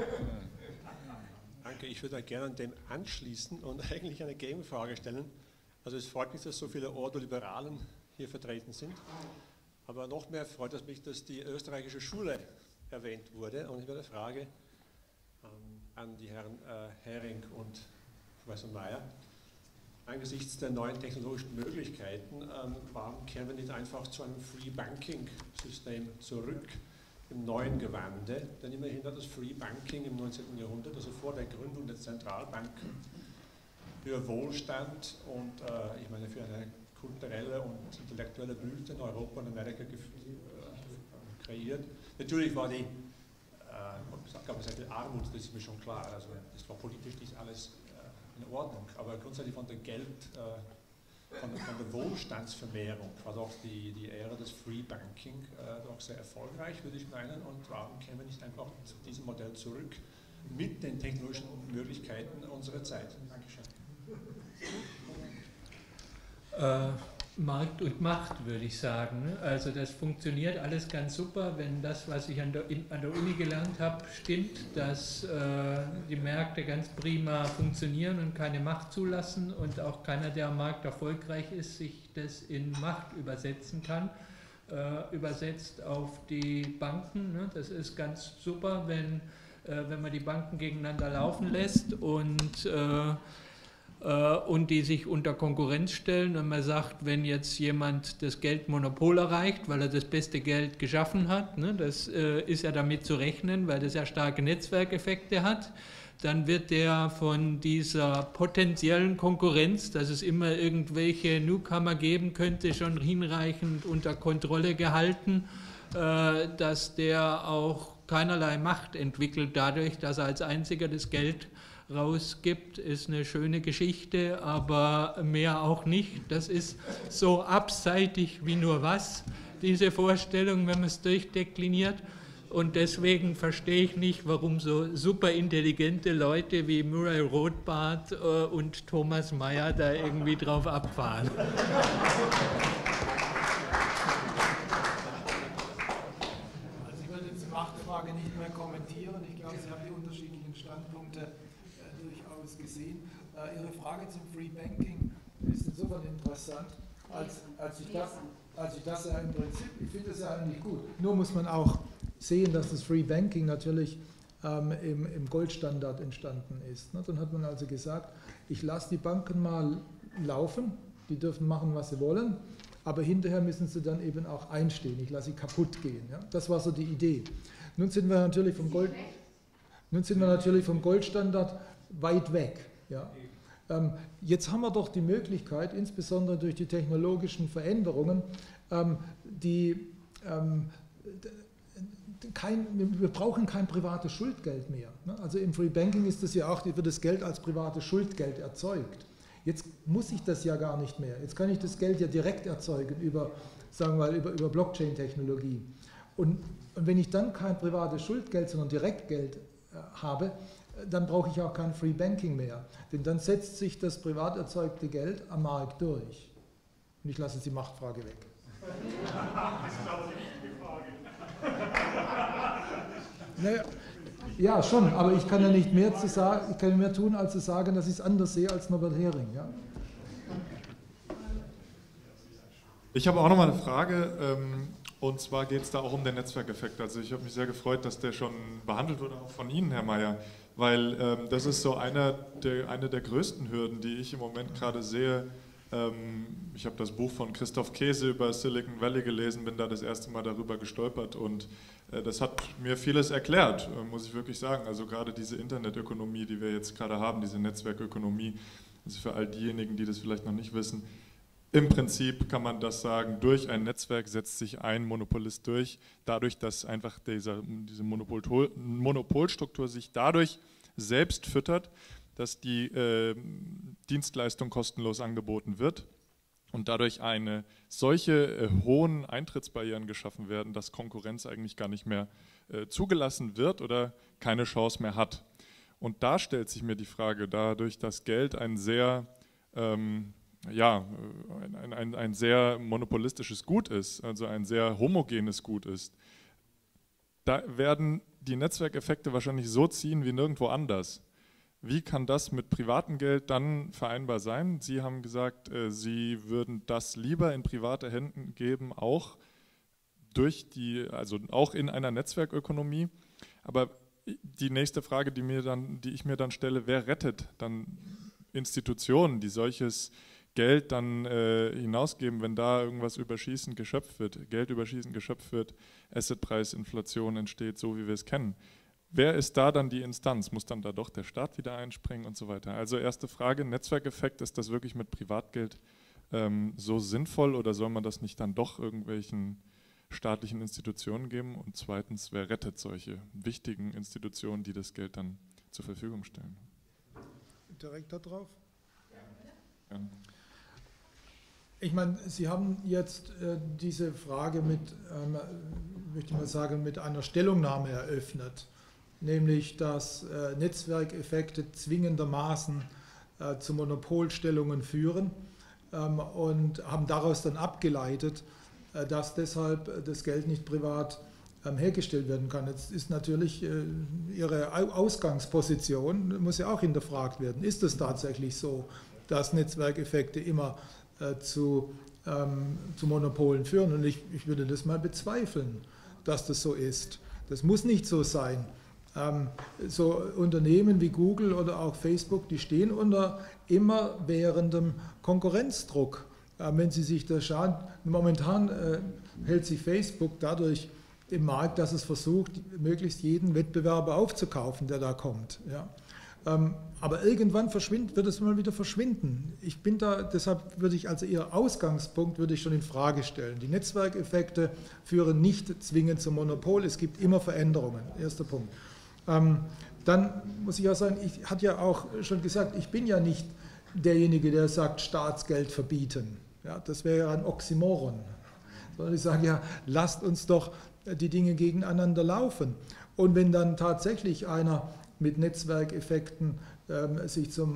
Danke, ich würde gerne an dem anschließen und eigentlich eine Gegenfrage stellen. Also es freut mich, dass so viele Ordoliberalen hier vertreten sind. Aber noch mehr freut es mich, dass die österreichische Schule erwähnt wurde. Und ich habe eine Frage an die Herren Hering und Professor Mayer. Angesichts der neuen technologischen Möglichkeiten, warum kehren wir nicht einfach zu einem Free Banking System zurück im neuen Gewande? Denn immerhin hat das Free Banking im 19. Jahrhundert, also vor der Gründung der Zentralbanken, für Wohlstand und ich meine für eine kulturelle und intellektuelle Blüte in Europa und Amerika kreiert. Natürlich gab es sehr viel Armut, das ist mir schon klar. Also es war politisch nicht alles in Ordnung, aber grundsätzlich von der von der Wohlstandsvermehrung war doch die Ära des Free Banking doch sehr erfolgreich, würde ich meinen. Und warum kämen wir nicht einfach zu diesem Modell zurück mit den technologischen Möglichkeiten unserer Zeit? Dankeschön. Markt und Macht, würde ich sagen. Also das funktioniert alles ganz super, wenn das, was ich an der Uni gelernt habe, stimmt, dass die Märkte ganz prima funktionieren und keine Macht zulassen und auch keiner, der am Markt erfolgreich ist, sich das in Macht übersetzen kann. Übersetzt auf die Banken. Ne? Das ist ganz super, wenn man die Banken gegeneinander laufen lässt und die sich unter Konkurrenz stellen und man sagt, wenn jetzt jemand das Geldmonopol erreicht, weil er das beste Geld geschaffen hat, ne, das ist ja damit zu rechnen, weil das ja starke Netzwerkeffekte hat, dann wird der von dieser potenziellen Konkurrenz, dass es immer irgendwelche Newcomer geben könnte, schon hinreichend unter Kontrolle gehalten, dass der auch keinerlei Macht entwickelt dadurch, dass er als einziger das Geld rausgibt, ist eine schöne Geschichte, aber mehr auch nicht. Das ist so abseitig wie nur was, diese Vorstellung, wenn man es durchdekliniert. Und deswegen verstehe ich nicht, warum so superintelligente Leute wie Murray Rothbard und Thomas Mayer da irgendwie drauf abfahren. Also ich würde jetzt die Machtfrage nicht mehr kommentieren. Ich glaube, Sie haben die unterschiedlichen Standpunkte durchaus gesehen. Ihre Frage zum Free Banking ist insofern interessant, als ich das ja im Prinzip, ich finde das ja eigentlich gut. Nur muss man auch sehen, dass das Free Banking natürlich im Goldstandard entstanden ist. Ne? Dann hat man also gesagt, ich lasse die Banken mal laufen, die dürfen machen, was sie wollen, aber hinterher müssen sie dann eben auch einstehen, ich lasse sie kaputt gehen. Ja? Das war so die Idee. Nun sind wir natürlich vom Goldstandard weit weg. Ja. Jetzt haben wir doch die Möglichkeit, insbesondere durch die technologischen Veränderungen, wir brauchen kein privates Schuldgeld mehr. Also im Free Banking ist das ja auch, wird das Geld als privates Schuldgeld erzeugt. Jetzt muss ich das ja gar nicht mehr. Jetzt kann ich das Geld ja direkt erzeugen über sagen wir mal über Blockchain-Technologie. Und wenn ich dann kein privates Schuldgeld, sondern Direktgeld habe, dann brauche ich auch kein Free Banking mehr. Denn dann setzt sich das privat erzeugte Geld am Markt durch. Und ich lasse jetzt die Machtfrage weg. Das ist auch die richtige Frage. Naja, ja, schon, aber ich kann ja nicht mehr zu sagen, ich kann mehr tun, als zu sagen, dass ich es anders sehe als Norbert Hering. Ja? Ich habe auch noch mal eine Frage, und zwar geht es da auch um den Netzwerkeffekt. Also ich habe mich sehr gefreut, dass der schon behandelt wurde, auch von Ihnen, Herr Mayer, weil das ist so eine der größten Hürden, die ich im Moment gerade sehe. Ich habe das Buch von Christoph Käse über Silicon Valley gelesen, bin da das erste Mal darüber gestolpert und das hat mir vieles erklärt, muss ich wirklich sagen. Also gerade diese Internetökonomie, die wir jetzt gerade haben, diese Netzwerkökonomie, also für all diejenigen, die das vielleicht noch nicht wissen, im Prinzip kann man das sagen, durch ein Netzwerk setzt sich ein Monopolist durch, dadurch, dass einfach diese Monopolstruktur sich dadurch selbst füttert, dass die Dienstleistung kostenlos angeboten wird und dadurch eine solche hohen Eintrittsbarrieren geschaffen werden, dass Konkurrenz eigentlich gar nicht mehr zugelassen wird oder keine Chance mehr hat. Und da stellt sich mir die Frage, dadurch, dass Geld ein sehr ein sehr monopolistisches Gut ist, also ein sehr homogenes Gut ist, da werden die Netzwerkeffekte wahrscheinlich so ziehen wie nirgendwo anders. Wie kann das mit privatem Geld dann vereinbar sein? Sie haben gesagt, Sie würden das lieber in private Hände geben, auch auch in einer Netzwerkökonomie. Aber die nächste Frage, die ich mir dann stelle, wer rettet dann Institutionen, die solches Geld dann hinausgeben, wenn da irgendwas überschießend geschöpft wird, Geld überschießend geschöpft wird, Assetpreisinflation entsteht, so wie wir es kennen. Wer ist da dann die Instanz? Muss dann da doch der Staat wieder einspringen und so weiter? Also erste Frage, Netzwerkeffekt, ist das wirklich mit Privatgeld so sinnvoll oder soll man das nicht dann doch irgendwelchen staatlichen Institutionen geben? Und zweitens, wer rettet solche wichtigen Institutionen, die das Geld dann zur Verfügung stellen? Direkt da drauf? Ja. Ich meine, Sie haben jetzt diese Frage möchte ich mal sagen, mit einer Stellungnahme eröffnet, nämlich dass Netzwerkeffekte zwingendermaßen zu Monopolstellungen führen und haben daraus dann abgeleitet, dass deshalb das Geld nicht privat hergestellt werden kann. Jetzt ist natürlich Ihre Ausgangsposition, muss ja auch hinterfragt werden. Ist es tatsächlich so, dass Netzwerkeffekte immer zu Monopolen führen? Und ich würde das mal bezweifeln, dass das so ist. Das muss nicht so sein. So Unternehmen wie Google oder auch Facebook, die stehen unter immerwährendem Konkurrenzdruck. Wenn Sie sich das schauen, momentan hält sich Facebook dadurch im Markt, dass es versucht, möglichst jeden Wettbewerber aufzukaufen, der da kommt. Ja. Aber irgendwann wird es mal wieder verschwinden. Ich bin da, deshalb würde ich also Ihr Ausgangspunkt schon in Frage stellen. Die Netzwerkeffekte führen nicht zwingend zum Monopol, es gibt immer Veränderungen. Erster Punkt. Dann muss ich auch sagen, ich hatte ja auch schon gesagt, ich bin ja nicht derjenige, der sagt, Staatsgeld verbieten. Ja, das wäre ja ein Oxymoron. Sondern ich sage ja, lasst uns doch die Dinge gegeneinander laufen. Und wenn dann tatsächlich einer mit Netzwerkeffekten sich zum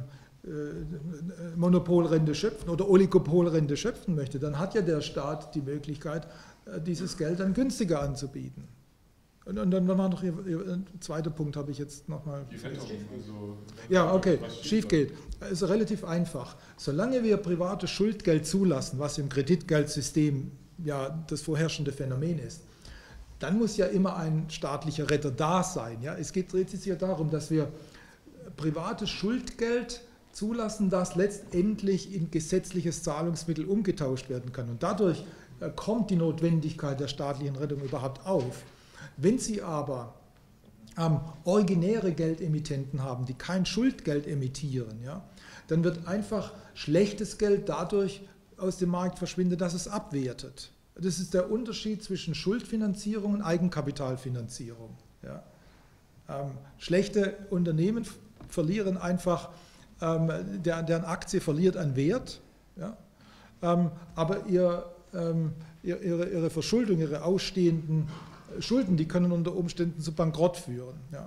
Monopolrente schöpfen oder Oligopolrente schöpfen möchte, dann hat ja der Staat die Möglichkeit, dieses Geld dann günstiger anzubieten. Und dann war noch Ihr zweiter Punkt, habe ich jetzt nochmal. Ja, okay, schief geht. Ist relativ einfach. Solange wir privates Schuldgeld zulassen, was im Kreditgeldsystem ja das vorherrschende Phänomen ist, dann muss ja immer ein staatlicher Retter da sein. Ja? Es dreht sich ja darum, dass wir privates Schuldgeld zulassen, das letztendlich in gesetzliches Zahlungsmittel umgetauscht werden kann. Und dadurch kommt die Notwendigkeit der staatlichen Rettung überhaupt auf. Wenn Sie aber originäre Geldemittenten haben, die kein Schuldgeld emittieren, ja, dann wird einfach schlechtes Geld dadurch aus dem Markt verschwinden, dass es abwertet. Das ist der Unterschied zwischen Schuldfinanzierung und Eigenkapitalfinanzierung. Ja. Schlechte Unternehmen verlieren einfach, deren Aktie verliert an Wert, ja, aber ihr ihre Verschuldung, ihre ausstehenden Schulden, die können unter Umständen zu Bankrott führen. Ja.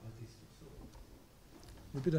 Bitte.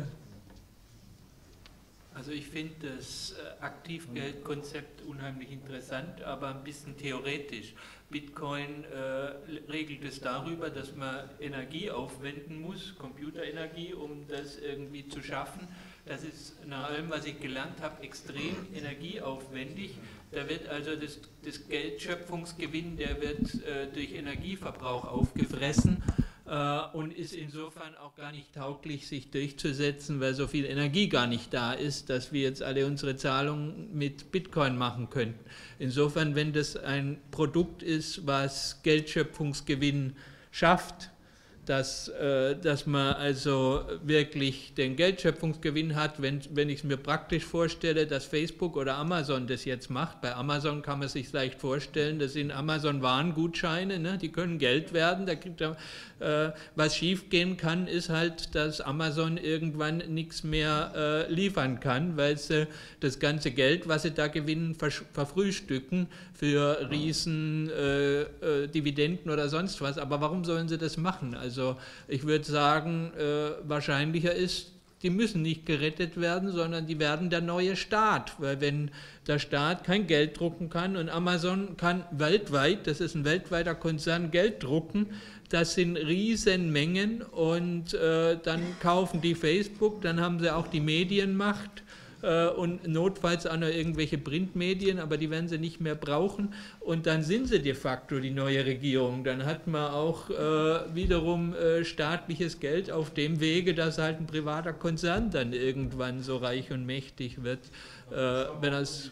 Also ich finde das Aktivgeldkonzept unheimlich interessant, aber ein bisschen theoretisch. Bitcoin regelt es darüber, dass man Energie aufwenden muss, Computerenergie, um das irgendwie zu schaffen. Das ist nach allem, was ich gelernt habe, extrem energieaufwendig. Da wird also das Geldschöpfungsgewinn, der wird durch Energieverbrauch aufgefressen. Und ist insofern auch gar nicht tauglich, sich durchzusetzen, weil so viel Energie gar nicht da ist, dass wir jetzt alle unsere Zahlungen mit Bitcoin machen könnten. Insofern, wenn das ein Produkt ist, was Geldschöpfungsgewinn schafft, dass man also wirklich den Geldschöpfungsgewinn hat, wenn ich es mir praktisch vorstelle, dass Facebook oder Amazon das jetzt macht. Bei Amazon kann man sich leicht vorstellen, das sind Amazon-Warengutscheine, ne? Die können Geld werden. Was schief gehen kann, ist halt, dass Amazon irgendwann nichts mehr liefern kann, weil sie das ganze Geld, was sie da gewinnen, verfrühstücken für riesen Dividenden oder sonst was. Aber warum sollen sie das machen? Also ich würde sagen, wahrscheinlicher ist, die müssen nicht gerettet werden, sondern die werden der neue Staat. Weil wenn der Staat kein Geld drucken kann und Amazon kann weltweit, das ist ein weltweiter Konzern, Geld drucken, das sind Riesenmengen und dann kaufen die Facebook, dann haben sie auch die Medienmacht und notfalls auch noch irgendwelche Printmedien, aber die werden sie nicht mehr brauchen und dann sind sie de facto die neue Regierung. Dann hat man auch wiederum staatliches Geld auf dem Wege, dass halt ein privater Konzern dann irgendwann so reich und mächtig wird. Wenn das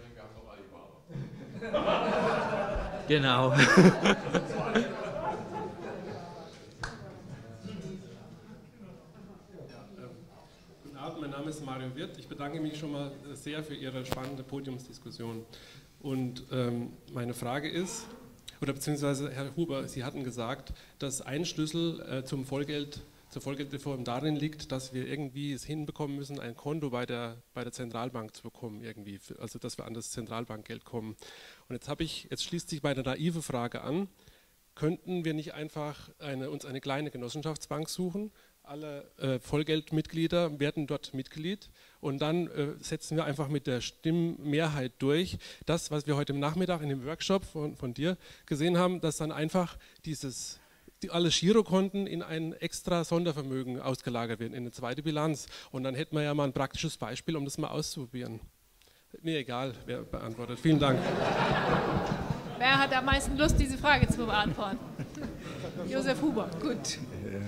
genau. Mein Name ist Mario Wirth. Ich bedanke mich schon mal sehr für Ihre spannende Podiumsdiskussion. Und meine Frage ist, oder beziehungsweise Herr Huber, Sie hatten gesagt, dass ein Schlüssel zur Vollgeldreform darin liegt, dass wir irgendwie es hinbekommen müssen, ein Konto bei der Zentralbank zu bekommen, irgendwie, also dass wir an das Zentralbankgeld kommen. Und jetzt schließt sich meine naive Frage an, könnten wir nicht einfach uns eine kleine Genossenschaftsbank suchen? Alle Vollgeldmitglieder werden dort Mitglied und dann setzen wir einfach mit der Stimmmehrheit durch, das, was wir heute Nachmittag in dem Workshop von dir gesehen haben, dass dann einfach alle Girokonten in ein extra Sondervermögen ausgelagert werden, in eine zweite Bilanz. Und dann hätten wir ja mal ein praktisches Beispiel, um das mal auszuprobieren. Mir egal, wer beantwortet. Vielen Dank. Wer hat am meisten Lust, diese Frage zu beantworten? Josef Huber, gut.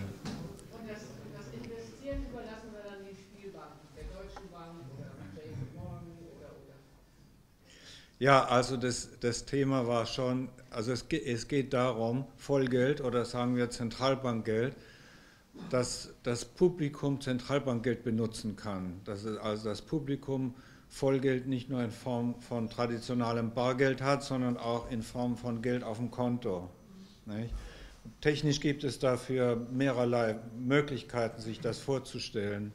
Ja, also das Thema war schon, also es geht darum, Vollgeld oder sagen wir Zentralbankgeld, dass das Publikum Zentralbankgeld benutzen kann. Dass also das Publikum Vollgeld nicht nur in Form von traditionellem Bargeld hat, sondern auch in Form von Geld auf dem Konto. Nicht? Technisch gibt es dafür mehrerlei Möglichkeiten, sich das vorzustellen.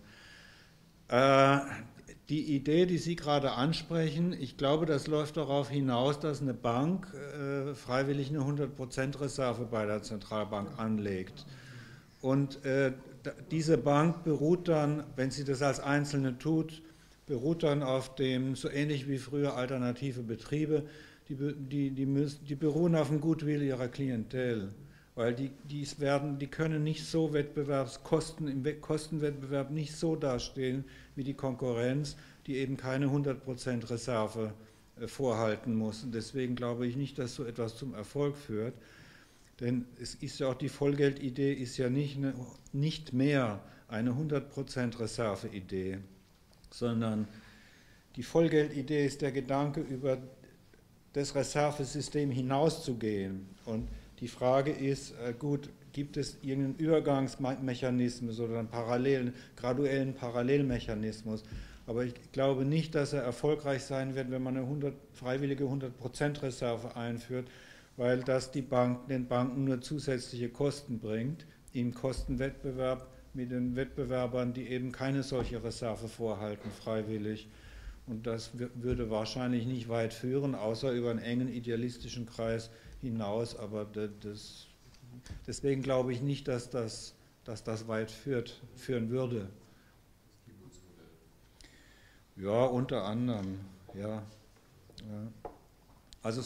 Die Idee, die Sie gerade ansprechen, ich glaube, das läuft darauf hinaus, dass eine Bank freiwillig eine 100% Reserve bei der Zentralbank anlegt. Und diese Bank beruht dann, wenn sie das als Einzelne tut, beruht dann auf dem, so ähnlich wie früher alternative Betriebe, die beruhen auf dem Gutwill ihrer Klientel. Weil die können nicht so im Kostenwettbewerb nicht so dastehen wie die Konkurrenz, die eben keine 100% Reserve vorhalten muss. Und deswegen glaube ich nicht, dass so etwas zum Erfolg führt. Denn es ist ja auch die Vollgeldidee ist ja nicht mehr eine 100% Reserveidee, sondern die Vollgeldidee ist der Gedanke, über das Reservesystem hinauszugehen. Und die Frage ist, gut, gibt es irgendeinen Übergangsmechanismus oder einen graduellen Parallelmechanismus? Aber ich glaube nicht, dass er erfolgreich sein wird, wenn man eine freiwillige 100% Reserve einführt, weil das den Banken nur zusätzliche Kosten bringt, im Kostenwettbewerb mit den Wettbewerbern, die eben keine solche Reserve vorhalten, freiwillig. Und das würde wahrscheinlich nicht weit führen, außer über einen engen idealistischen Kreis hinaus. Aber deswegen glaube ich nicht, dass das weit führen würde. Ja, unter anderem, ja. Also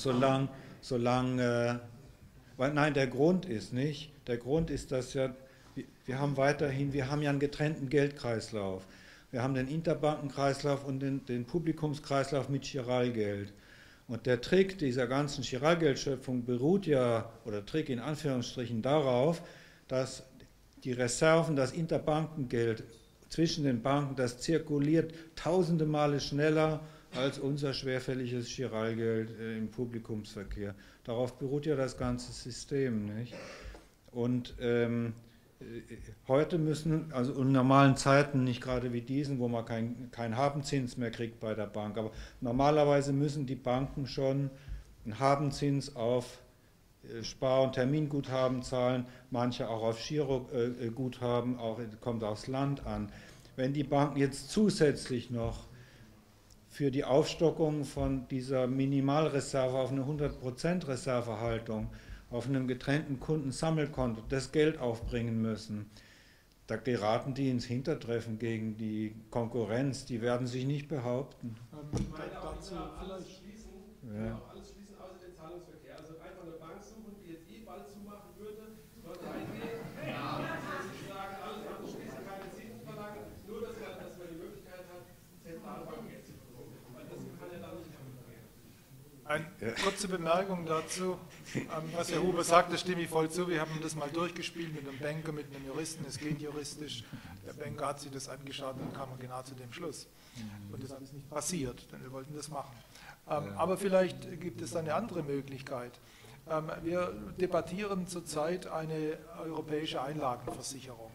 nein, der Grund ist nicht, der Grund ist, dass ja, wir haben ja einen getrennten Geldkreislauf. Wir haben den Interbankenkreislauf und den Publikumskreislauf mit Chiralgeld. Und der Trick dieser ganzen Chiralgeldschöpfung beruht ja, oder Trick in Anführungsstrichen, darauf, dass die Reserven, das Interbankengeld zwischen den Banken, das zirkuliert tausende Male schneller als unser schwerfälliges Chiralgeld im Publikumsverkehr. Darauf beruht ja das ganze System, nicht? Und heute müssen, also in normalen Zeiten, nicht gerade wie diesen, wo man keinen Habenzins mehr kriegt bei der Bank, aber normalerweise müssen die Banken schon einen Habenzins auf Spar- und Terminguthaben zahlen, manche auch auf Giroguthaben, kommt aufs Land an. Wenn die Banken jetzt zusätzlich noch für die Aufstockung von dieser Minimalreserve auf eine 100% Reservehaltung auf einem getrennten Kundensammelkonto das Geld aufbringen müssen, da geraten die ins Hintertreffen gegen die Konkurrenz, die werden sich nicht behaupten. Ich meine auch nicht alles schließen, außer den Zahlungsverkehr. Also einfach eine Bank suchen, die jetzt bald zumachen würde, dort reingehen, sich sagen, alles andere schließen, keine Zinsen verlangen, nur dass man die Möglichkeit hat, Zentralbankgeld zu bekommen. Weil das kann ja dann nicht funktionieren. Eine kurze Bemerkung dazu, was Herr Huber sagt, das stimme ich voll zu. Wir haben das mal durchgespielt mit einem Banker, mit einem Juristen, es geht juristisch. Der Banker hat sich das angeschaut und kam genau zu dem Schluss. Und das ist nicht passiert, denn wir wollten das machen. Aber vielleicht gibt es eine andere Möglichkeit. Wir debattieren zurzeit eine europäische Einlagenversicherung.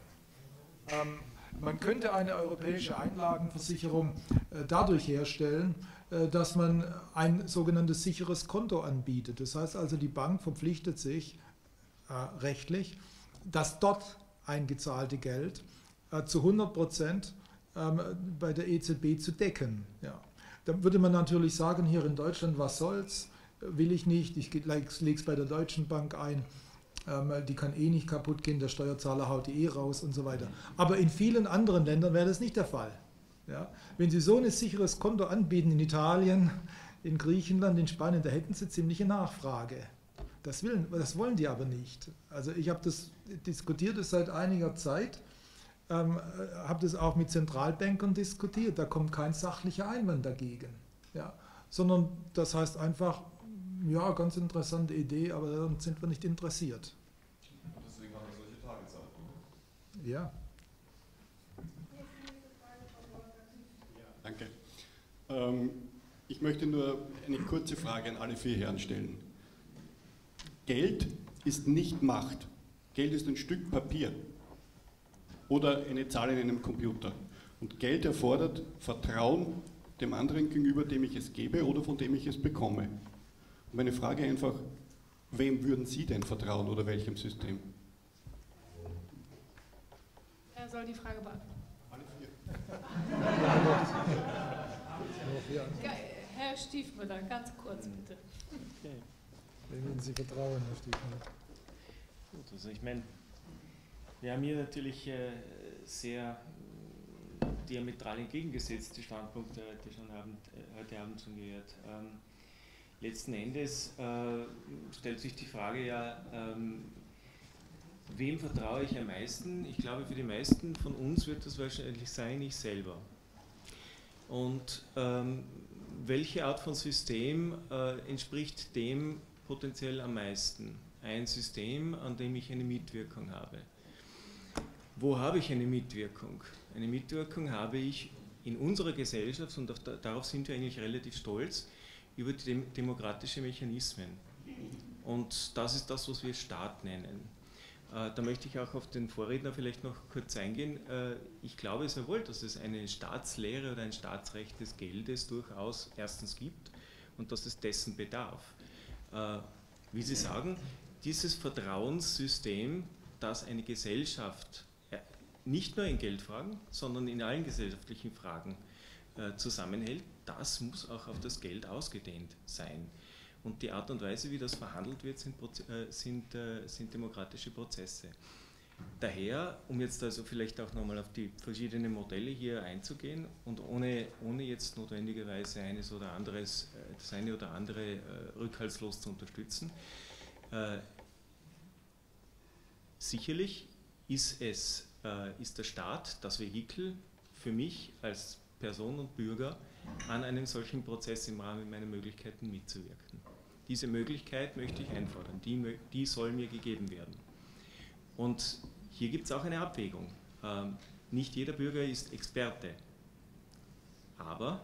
Man könnte eine europäische Einlagenversicherung dadurch herstellen, dass man ein sogenanntes sicheres Konto anbietet. Das heißt also, die Bank verpflichtet sich rechtlich, das dort eingezahlte Geld zu 100% bei der EZB zu decken. Ja. Da würde man natürlich sagen, hier in Deutschland, was soll's, will ich nicht, ich lege es bei der Deutschen Bank ein, die kann eh nicht kaputt gehen, der Steuerzahler haut die eh raus und so weiter. Aber in vielen anderen Ländern wäre das nicht der Fall. Ja? Wenn Sie so ein sicheres Konto anbieten in Italien, in Griechenland, in Spanien, da hätten Sie ziemliche Nachfrage. Das wollen die aber nicht. Also ich habe das diskutiert seit einiger Zeit, habe das auch mit Zentralbankern diskutiert, da kommt kein sachlicher Einwand dagegen. Ja? Sondern das heißt einfach, ja, ganz interessante Idee, aber dann sind wir nicht interessiert. Deswegen haben wir solche Tageszeiten. Ja. Danke. Ich möchte nur eine kurze Frage an alle vier Herren stellen. Geld ist nicht Macht. Geld ist ein Stück Papier oder eine Zahl in einem Computer. Und Geld erfordert Vertrauen dem anderen gegenüber, dem ich es gebe oder von dem ich es bekomme. Und meine Frage einfach, wem würden Sie denn vertrauen oder welchem System? Wer soll die Frage beantworten? Alle vier. Herr Stiefmüller, ganz kurz bitte. Okay. Wem würden Sie vertrauen, Herr Stiefmüller? Gut, also ich meine, wir haben hier natürlich sehr diametral entgegengesetzte Standpunkte heute Abend schon gehört. Letzten Endes stellt sich die Frage ja, wem vertraue ich am meisten? Ich glaube, für die meisten von uns wird das wahrscheinlich sein, ich selber. Und welche Art von System entspricht dem potenziell am meisten? Ein System, an dem ich eine Mitwirkung habe. Wo habe ich eine Mitwirkung? Eine Mitwirkung habe ich in unserer Gesellschaft, und darauf sind wir eigentlich relativ stolz, über die demokratische Mechanismen. Und das ist das, was wir Staat nennen. Da möchte ich auch auf den Vorredner vielleicht noch kurz eingehen. Ich glaube sehr wohl, dass es eine Staatslehre oder ein Staatsrecht des Geldes durchaus erstens gibt und dass es dessen bedarf. Wie Sie sagen, dieses Vertrauenssystem, das eine Gesellschaft nicht nur in Geldfragen, sondern in allen gesellschaftlichen Fragen zusammenhält, das muss auch auf das Geld ausgedehnt sein. Und die Art und Weise, wie das verhandelt wird, sind demokratische Prozesse. Daher, um jetzt also vielleicht auch nochmal auf die verschiedenen Modelle hier einzugehen und ohne jetzt notwendigerweise das eine oder andere rückhaltslos zu unterstützen, sicherlich ist der Staat das Vehikel für mich als Person und Bürger, an einem solchen Prozess im Rahmen meiner Möglichkeiten mitzuwirken. Diese Möglichkeit möchte ich einfordern, die soll mir gegeben werden. Und hier gibt es auch eine Abwägung. Nicht jeder Bürger ist Experte, aber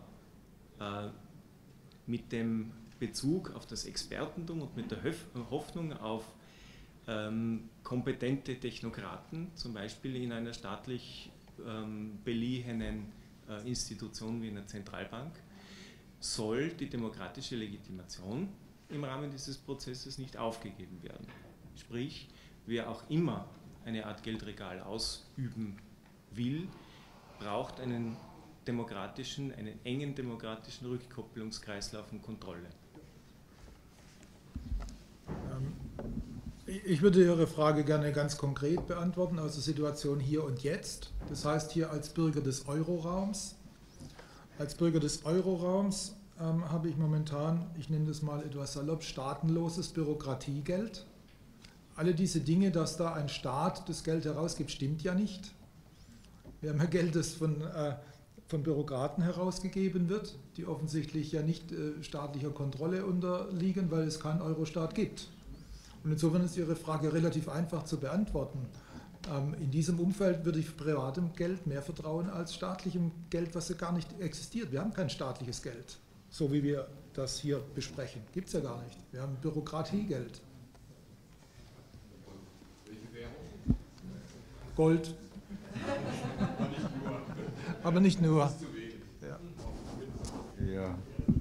mit dem Bezug auf das Expertentum und mit der Hoffnung auf kompetente Technokraten, zum Beispiel in einer staatlich beliehenen Institution wie einer Zentralbank, soll die demokratische Legitimation im Rahmen dieses Prozesses nicht aufgegeben werden. Sprich, wer auch immer eine Art Geldregal ausüben will, braucht einen engen demokratischen Rückkopplungskreislauf und Kontrolle. Ich würde Ihre Frage gerne ganz konkret beantworten aus der Situation hier und jetzt. Das heißt, hier als Bürger des Euroraums. Als Bürger des Euroraums habe ich momentan, ich nenne das mal etwas salopp, staatenloses Bürokratiegeld. Alle diese Dinge, dass da ein Staat das Geld herausgibt, stimmt ja nicht. Wir haben ja Geld, das von Bürokraten herausgegeben wird, die offensichtlich ja nicht staatlicher Kontrolle unterliegen, weil es keinen Eurostaat gibt. Und insofern ist Ihre Frage relativ einfach zu beantworten. In diesem Umfeld würde ich privatem Geld mehr vertrauen als staatlichem Geld, was ja gar nicht existiert. Wir haben kein staatliches Geld, so wie wir das hier besprechen. Gibt es ja gar nicht. Wir haben Bürokratiegeld. Welche Währung? Gold. Aber nicht nur. Das ist zu wenig. Ja.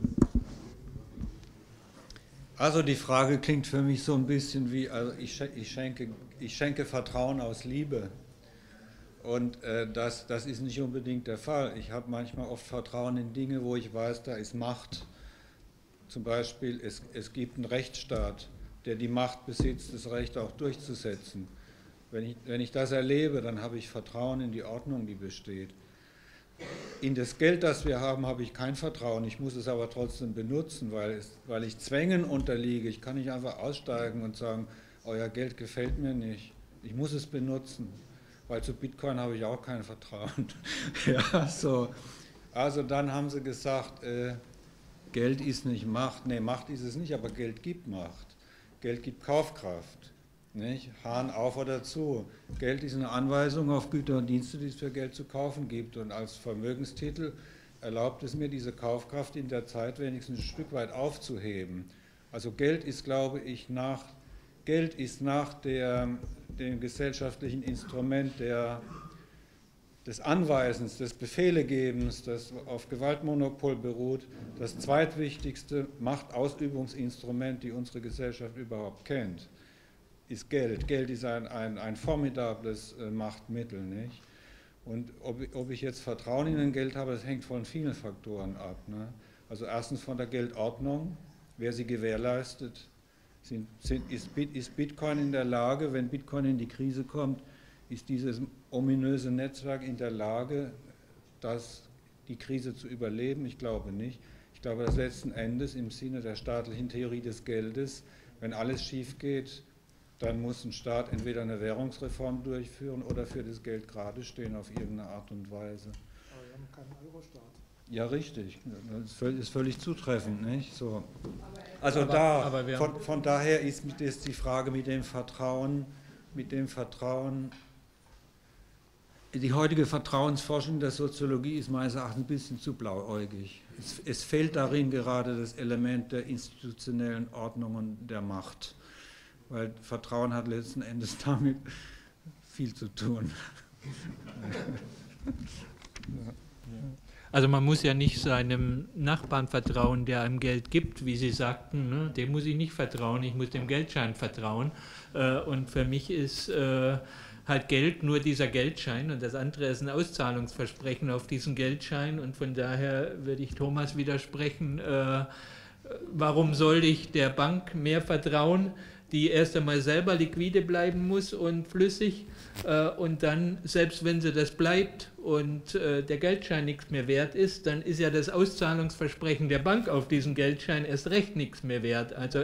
Also die Frage klingt für mich so ein bisschen wie, also ich schenke Vertrauen aus Liebe. Und das ist nicht unbedingt der Fall. Ich habe manchmal oft Vertrauen in Dinge, wo ich weiß, da ist Macht. Zum Beispiel, es gibt einen Rechtsstaat, der die Macht besitzt, das Recht auch durchzusetzen. Wenn ich das erlebe, dann habe ich Vertrauen in die Ordnung, die besteht. In das Geld, das wir haben, habe ich kein Vertrauen. Ich muss es aber trotzdem benutzen, weil ich Zwängen unterliege. Ich kann nicht einfach aussteigen und sagen, euer Geld gefällt mir nicht. Ich muss es benutzen, weil zu Bitcoin habe ich auch kein Vertrauen. Ja, so. Also dann haben sie gesagt, Geld ist nicht Macht. Nee, Macht ist es nicht, aber Geld gibt Macht. Geld gibt Kaufkraft. Nicht? Hahn auf oder zu. Geld ist eine Anweisung auf Güter und Dienste, die es für Geld zu kaufen gibt. Und als Vermögenstitel erlaubt es mir, diese Kaufkraft in der Zeit wenigstens ein Stück weit aufzuheben. Also Geld ist, glaube ich, nach dem gesellschaftlichen Instrument des Anweisens, des Befehlegebens, das auf Gewaltmonopol beruht, das zweitwichtigste Machtausübungsinstrument, die unsere Gesellschaft überhaupt kennt. Ist Geld. Geld ist ein formidables Machtmittel, nicht? Und ob ich jetzt Vertrauen in ein Geld habe, das hängt von vielen Faktoren ab. Ne? Also erstens von der Geldordnung, wer sie gewährleistet. Ist Bitcoin in der Lage, wenn Bitcoin in die Krise kommt, ist dieses ominöse Netzwerk in der Lage, die Krise zu überleben? Ich glaube nicht. Ich glaube, dass letzten Endes im Sinne der staatlichen Theorie des Geldes, wenn alles schief geht, dann muss ein Staat entweder eine Währungsreform durchführen oder für das Geld gerade stehen auf irgendeine Art und Weise. Aber wir haben keinen Eurostaat. Ja, richtig. Das ist völlig zutreffend, nicht? So. Also von daher ist die Frage mit dem Vertrauen, die heutige Vertrauensforschung der Soziologie ist meines Erachtens ein bisschen zu blauäugig. Es fehlt darin gerade das Element der institutionellen Ordnung und der Macht. Weil Vertrauen hat letzten Endes damit viel zu tun. Also man muss ja nicht seinem Nachbarn vertrauen, der einem Geld gibt, wie Sie sagten, ne? Dem muss ich nicht vertrauen, ich muss dem Geldschein vertrauen. Und für mich halt Geld, nur dieser Geldschein, und das andere ist ein Auszahlungsversprechen auf diesen Geldschein, und von daher würde ich Thomas widersprechen, warum soll ich der Bank mehr vertrauen, die erst einmal selber liquide bleiben muss und flüssig, und dann, selbst wenn sie das bleibt und der Geldschein nichts mehr wert ist, dann ist ja das Auszahlungsversprechen der Bank auf diesen Geldschein erst recht nichts mehr wert. Also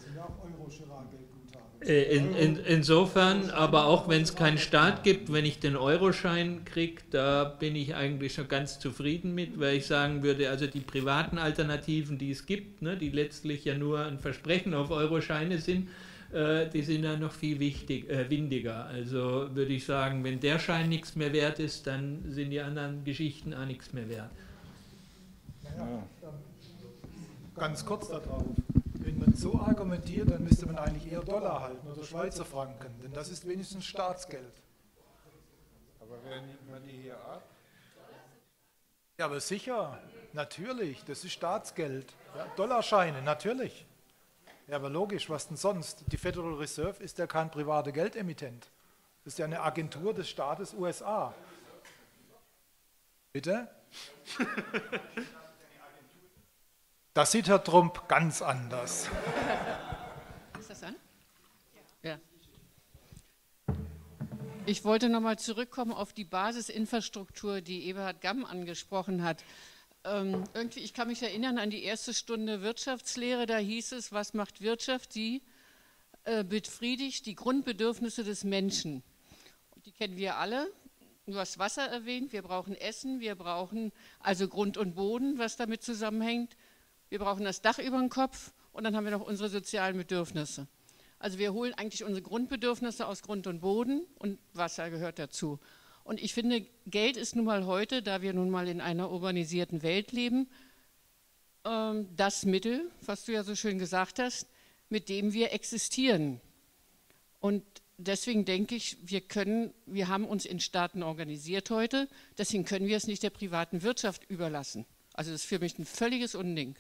insofern, aber auch wenn es keinen Staat gibt, wenn ich den Euroschein kriege, da bin ich eigentlich schon ganz zufrieden mit, weil ich sagen würde, also die privaten Alternativen, die es gibt, ne, die letztlich ja nur ein Versprechen auf Euroscheine sind, die sind dann noch viel windiger. Also würde ich sagen, wenn der Schein nichts mehr wert ist, dann sind die anderen Geschichten auch nichts mehr wert. Ja. Ganz kurz darauf. Wenn man so argumentiert, dann müsste man eigentlich eher Dollar halten oder Schweizer Franken, denn das ist wenigstens Staatsgeld. Aber wer nimmt man die hier ab? Ja, aber sicher, natürlich, das ist Staatsgeld. Ja, Dollarscheine, natürlich. Ja, aber logisch, was denn sonst? Die Federal Reserve ist ja kein privater Geldemittent. Das ist ja eine Agentur des Staates USA. Bitte? Das sieht Herr Trump ganz anders. Ist das an? Ja. Ich wollte nochmal zurückkommen auf die Basisinfrastruktur, die Eberhard Gamm angesprochen hat. Irgendwie, ich kann mich erinnern an die erste Stunde Wirtschaftslehre, da hieß es, was macht Wirtschaft? Sie befriedigt die Grundbedürfnisse des Menschen. Die kennen wir alle. Du hast Wasser erwähnt, wir brauchen Essen, wir brauchen also Grund und Boden, was damit zusammenhängt. Wir brauchen das Dach über dem Kopf und dann haben wir noch unsere sozialen Bedürfnisse. Also wir holen eigentlich unsere Grundbedürfnisse aus Grund und Boden und Wasser gehört dazu. Und ich finde, Geld ist nun mal heute, da wir nun mal in einer urbanisierten Welt leben, das Mittel, was du ja so schön gesagt hast, mit dem wir existieren. Und deswegen denke ich, wir haben uns in Staaten organisiert heute, deswegen können wir es nicht der privaten Wirtschaft überlassen. Also das ist für mich ein völliges Unding.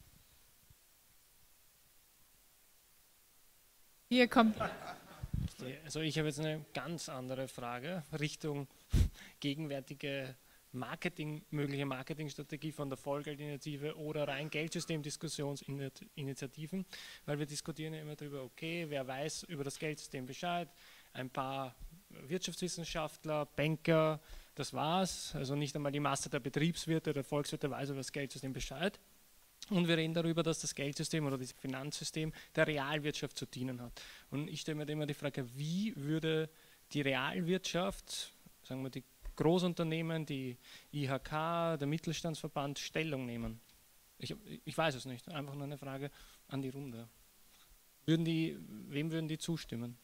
Hier kommt... Also ich habe jetzt eine ganz andere Frage Richtung gegenwärtige mögliche Marketingstrategie von der Vollgeldinitiative oder rein Geldsystemdiskussionsinitiativen, weil wir diskutieren ja immer darüber, okay, wer weiß über das Geldsystem Bescheid, ein paar Wirtschaftswissenschaftler, Banker, das war's, also nicht einmal die Masse der Betriebswirte oder Volkswirte weiß über das Geldsystem Bescheid. Und wir reden darüber, dass das Geldsystem oder das Finanzsystem der Realwirtschaft zu dienen hat. Und ich stelle mir immer die Frage, wie würde die Realwirtschaft, sagen wir die Großunternehmen, die IHK, der Mittelstandsverband Stellung nehmen? Ich weiß es nicht, einfach nur eine Frage an die Runde. Wem würden die zustimmen?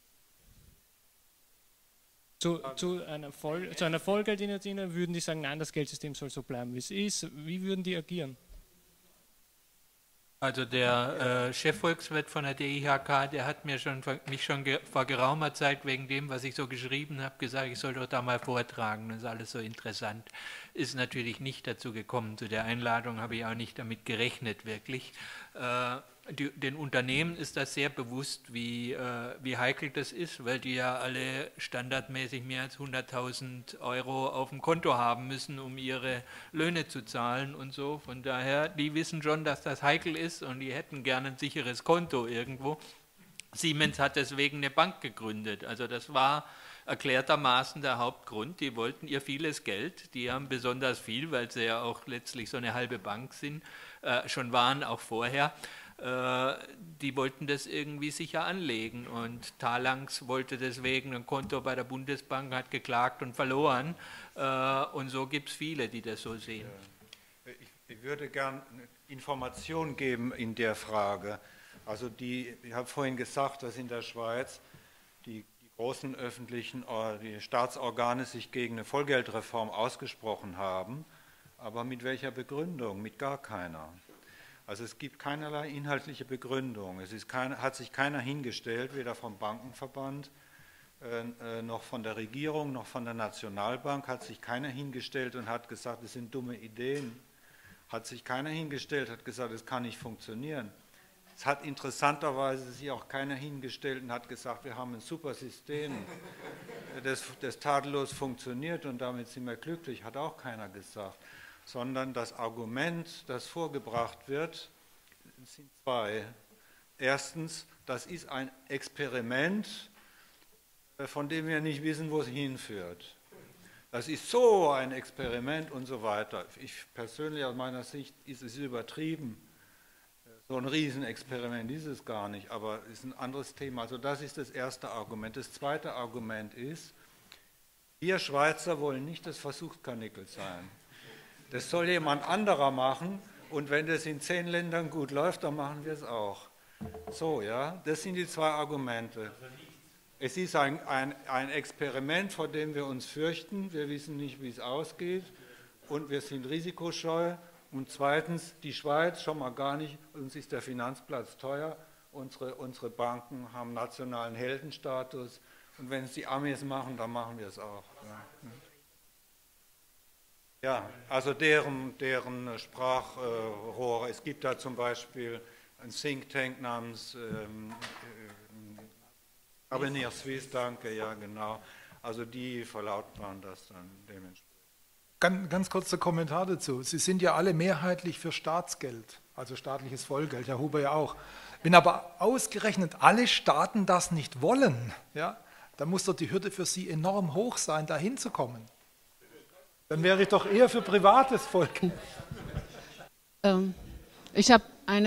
Zu einer Vollgeldinitiative würden die sagen, nein, das Geldsystem soll so bleiben, wie es ist. Wie würden die agieren? Also der Chefvolkswirt von der DIHK, der hat mich schon vor geraumer Zeit wegen dem, was ich so geschrieben habe, gesagt, ich soll doch da mal vortragen, das ist alles so interessant. Ist natürlich nicht dazu gekommen, zu der Einladung habe ich auch nicht damit gerechnet, wirklich. Den Unternehmen ist das sehr bewusst, wie heikel das ist, weil die ja alle standardmäßig mehr als 100.000 € auf dem Konto haben müssen, um ihre Löhne zu zahlen und so. Von daher, die wissen schon, dass das heikel ist und die hätten gerne ein sicheres Konto irgendwo. Siemens hat deswegen eine Bank gegründet. Also das war erklärtermaßen der Hauptgrund. Die wollten ihr vieles Geld. Die haben besonders viel, weil sie ja auch letztlich so eine halbe Bank sind, schon waren auch vorher. Die wollten das irgendwie sicher anlegen und Talanx wollte deswegen ein Konto bei der Bundesbank, hat geklagt und verloren und so gibt es viele, die das so sehen. Ich würde gern Informationen geben in der Frage. Also ich habe vorhin gesagt, dass in der Schweiz die großen öffentlichen die Staatsorgane sich gegen eine Vollgeldreform ausgesprochen haben, aber mit welcher Begründung? Mit gar keiner. Also es gibt keinerlei inhaltliche Begründung. Hat sich keiner hingestellt, weder vom Bankenverband noch von der Regierung noch von der Nationalbank, hat sich keiner hingestellt und hat gesagt, das sind dumme Ideen. Hat sich keiner hingestellt, hat gesagt, das kann nicht funktionieren. Es hat interessanterweise sich auch keiner hingestellt und hat gesagt, wir haben ein super System, das tadellos funktioniert und damit sind wir glücklich, hat auch keiner gesagt. Sondern das Argument, das vorgebracht wird, sind zwei. Erstens, das ist ein Experiment, von dem wir nicht wissen, wo es hinführt. Das ist so ein Experiment und so weiter. Ich persönlich aus meiner Sicht ist es übertrieben. So ein Riesenexperiment ist es gar nicht, aber es ist ein anderes Thema. Also das ist das erste Argument. Das zweite Argument ist, wir Schweizer wollen nicht das Versuchskanickel sein. Das soll jemand anderer machen und wenn das in 10 Ländern gut läuft, dann machen wir es auch. So, ja, das sind die zwei Argumente. Es ist ein Experiment, vor dem wir uns fürchten. Wir wissen nicht, wie es ausgeht und wir sind risikoscheu. Und zweitens, die Schweiz schon mal gar nicht, uns ist der Finanzplatz teuer, unsere Banken haben nationalen Heldenstatus und wenn es die Amis machen, dann machen wir es auch. Ja, also deren Sprachrohre, es gibt da zum Beispiel ein Think Tank namens Avenir Suisse, danke, ja genau, also die verlautbaren das dann dementsprechend. Ganz kurzer Kommentar dazu. Sie sind ja alle mehrheitlich für Staatsgeld, also staatliches Vollgeld, Herr Huber ja auch. Wenn aber ausgerechnet alle Staaten das nicht wollen, ja, dann muss doch die Hürde für Sie enorm hoch sein, da hinzukommen. Dann wäre ich doch eher für privates Volk. Ich habe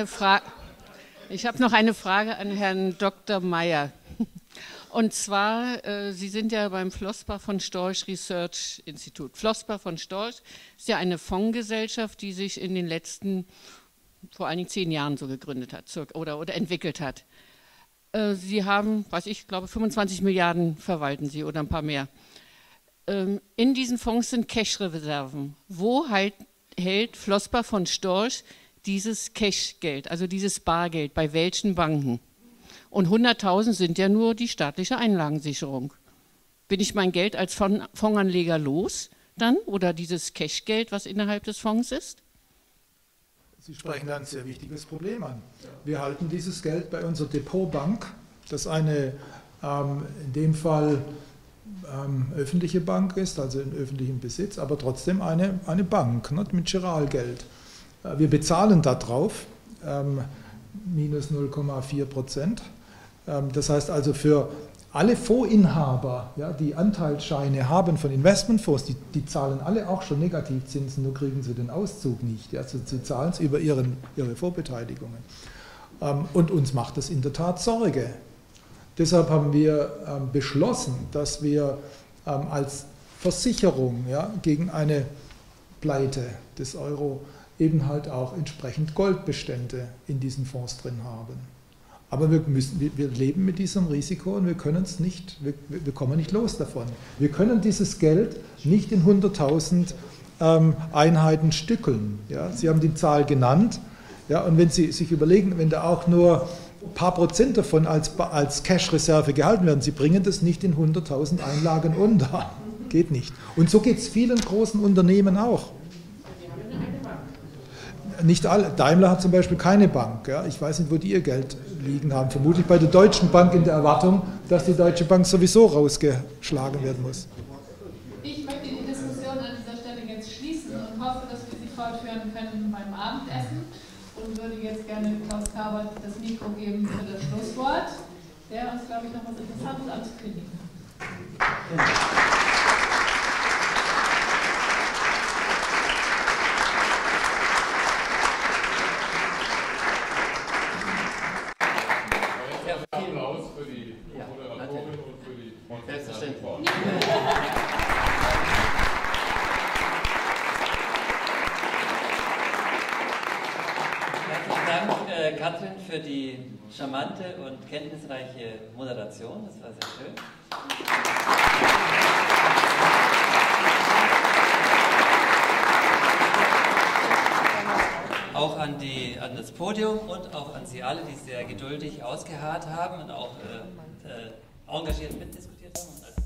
noch eine Frage an Herrn Dr. Meyer. Und zwar, Sie sind ja beim Flossbach von Storch Research Institut. Flossbach von Storch ist ja eine Fondsgesellschaft, die sich in den letzten, vor allen Dingen 10 Jahren so gegründet hat oder entwickelt hat. Sie haben, ich glaube 25 Milliarden verwalten Sie oder ein paar mehr. In diesen Fonds sind Cash-Reserven. Wo hält Flossbach von Storch dieses Cash-Geld, also dieses Bargeld, bei welchen Banken? Und 100.000 sind ja nur die staatliche Einlagensicherung. Bin ich mein Geld als Fondsanleger los dann oder dieses Cashgeld, was innerhalb des Fonds ist? Sie sprechen da ein sehr wichtiges Problem an. Wir halten dieses Geld bei unserer Depotbank, das eine in dem Fall öffentliche Bank ist, also in öffentlichem Besitz, aber trotzdem eine Bank, nicht, mit Giralgeld. Wir bezahlen darauf minus 0,4%. Das heißt also für alle Fondsinhaber, ja, die Anteilsscheine haben von Investmentfonds, die zahlen alle auch schon Negativzinsen, nur kriegen sie den Auszug nicht. Ja, also sie zahlen es über ihre Vorbeteiligungen. Und uns macht das in der Tat Sorge. Deshalb haben wir beschlossen, dass wir als Versicherung, ja, gegen eine Pleite des Euro eben halt auch entsprechend Goldbestände in diesen Fonds drin haben. Aber wir leben mit diesem Risiko und wir können es nicht, wir kommen nicht los davon. Wir können dieses Geld nicht in 100.000 Einheiten stückeln. Ja? Sie haben die Zahl genannt, ja? Und wenn Sie sich überlegen, wenn da auch nur ein paar Prozent davon als Cash-Reserve gehalten werden, Sie bringen das nicht in 100.000 Einlagen unter. Geht nicht. Und so geht es vielen großen Unternehmen auch. Nicht alle. Daimler hat zum Beispiel keine Bank. Ja. Ich weiß nicht, wo die ihr Geld liegen haben. Vermutlich bei der Deutschen Bank in der Erwartung, dass die Deutsche Bank sowieso rausgeschlagen werden muss. Ich möchte die Diskussion an dieser Stelle jetzt schließen und hoffe, dass wir sie fortführen können beim Abendessen und würde jetzt gerne Klaus Kabert das Mikro geben für das Schlusswort, der uns, glaube ich, noch was Interessantes anzukündigen hat. Applaus für die Moderatorin und für die Selbstverständlich. Herzlichen Dank, Katrin, für die charmante und kenntnisreiche Moderation. Das war sehr schön. Auch an das Podium und auch an Sie alle, die sehr geduldig ausgeharrt haben und auch engagiert mitdiskutiert haben.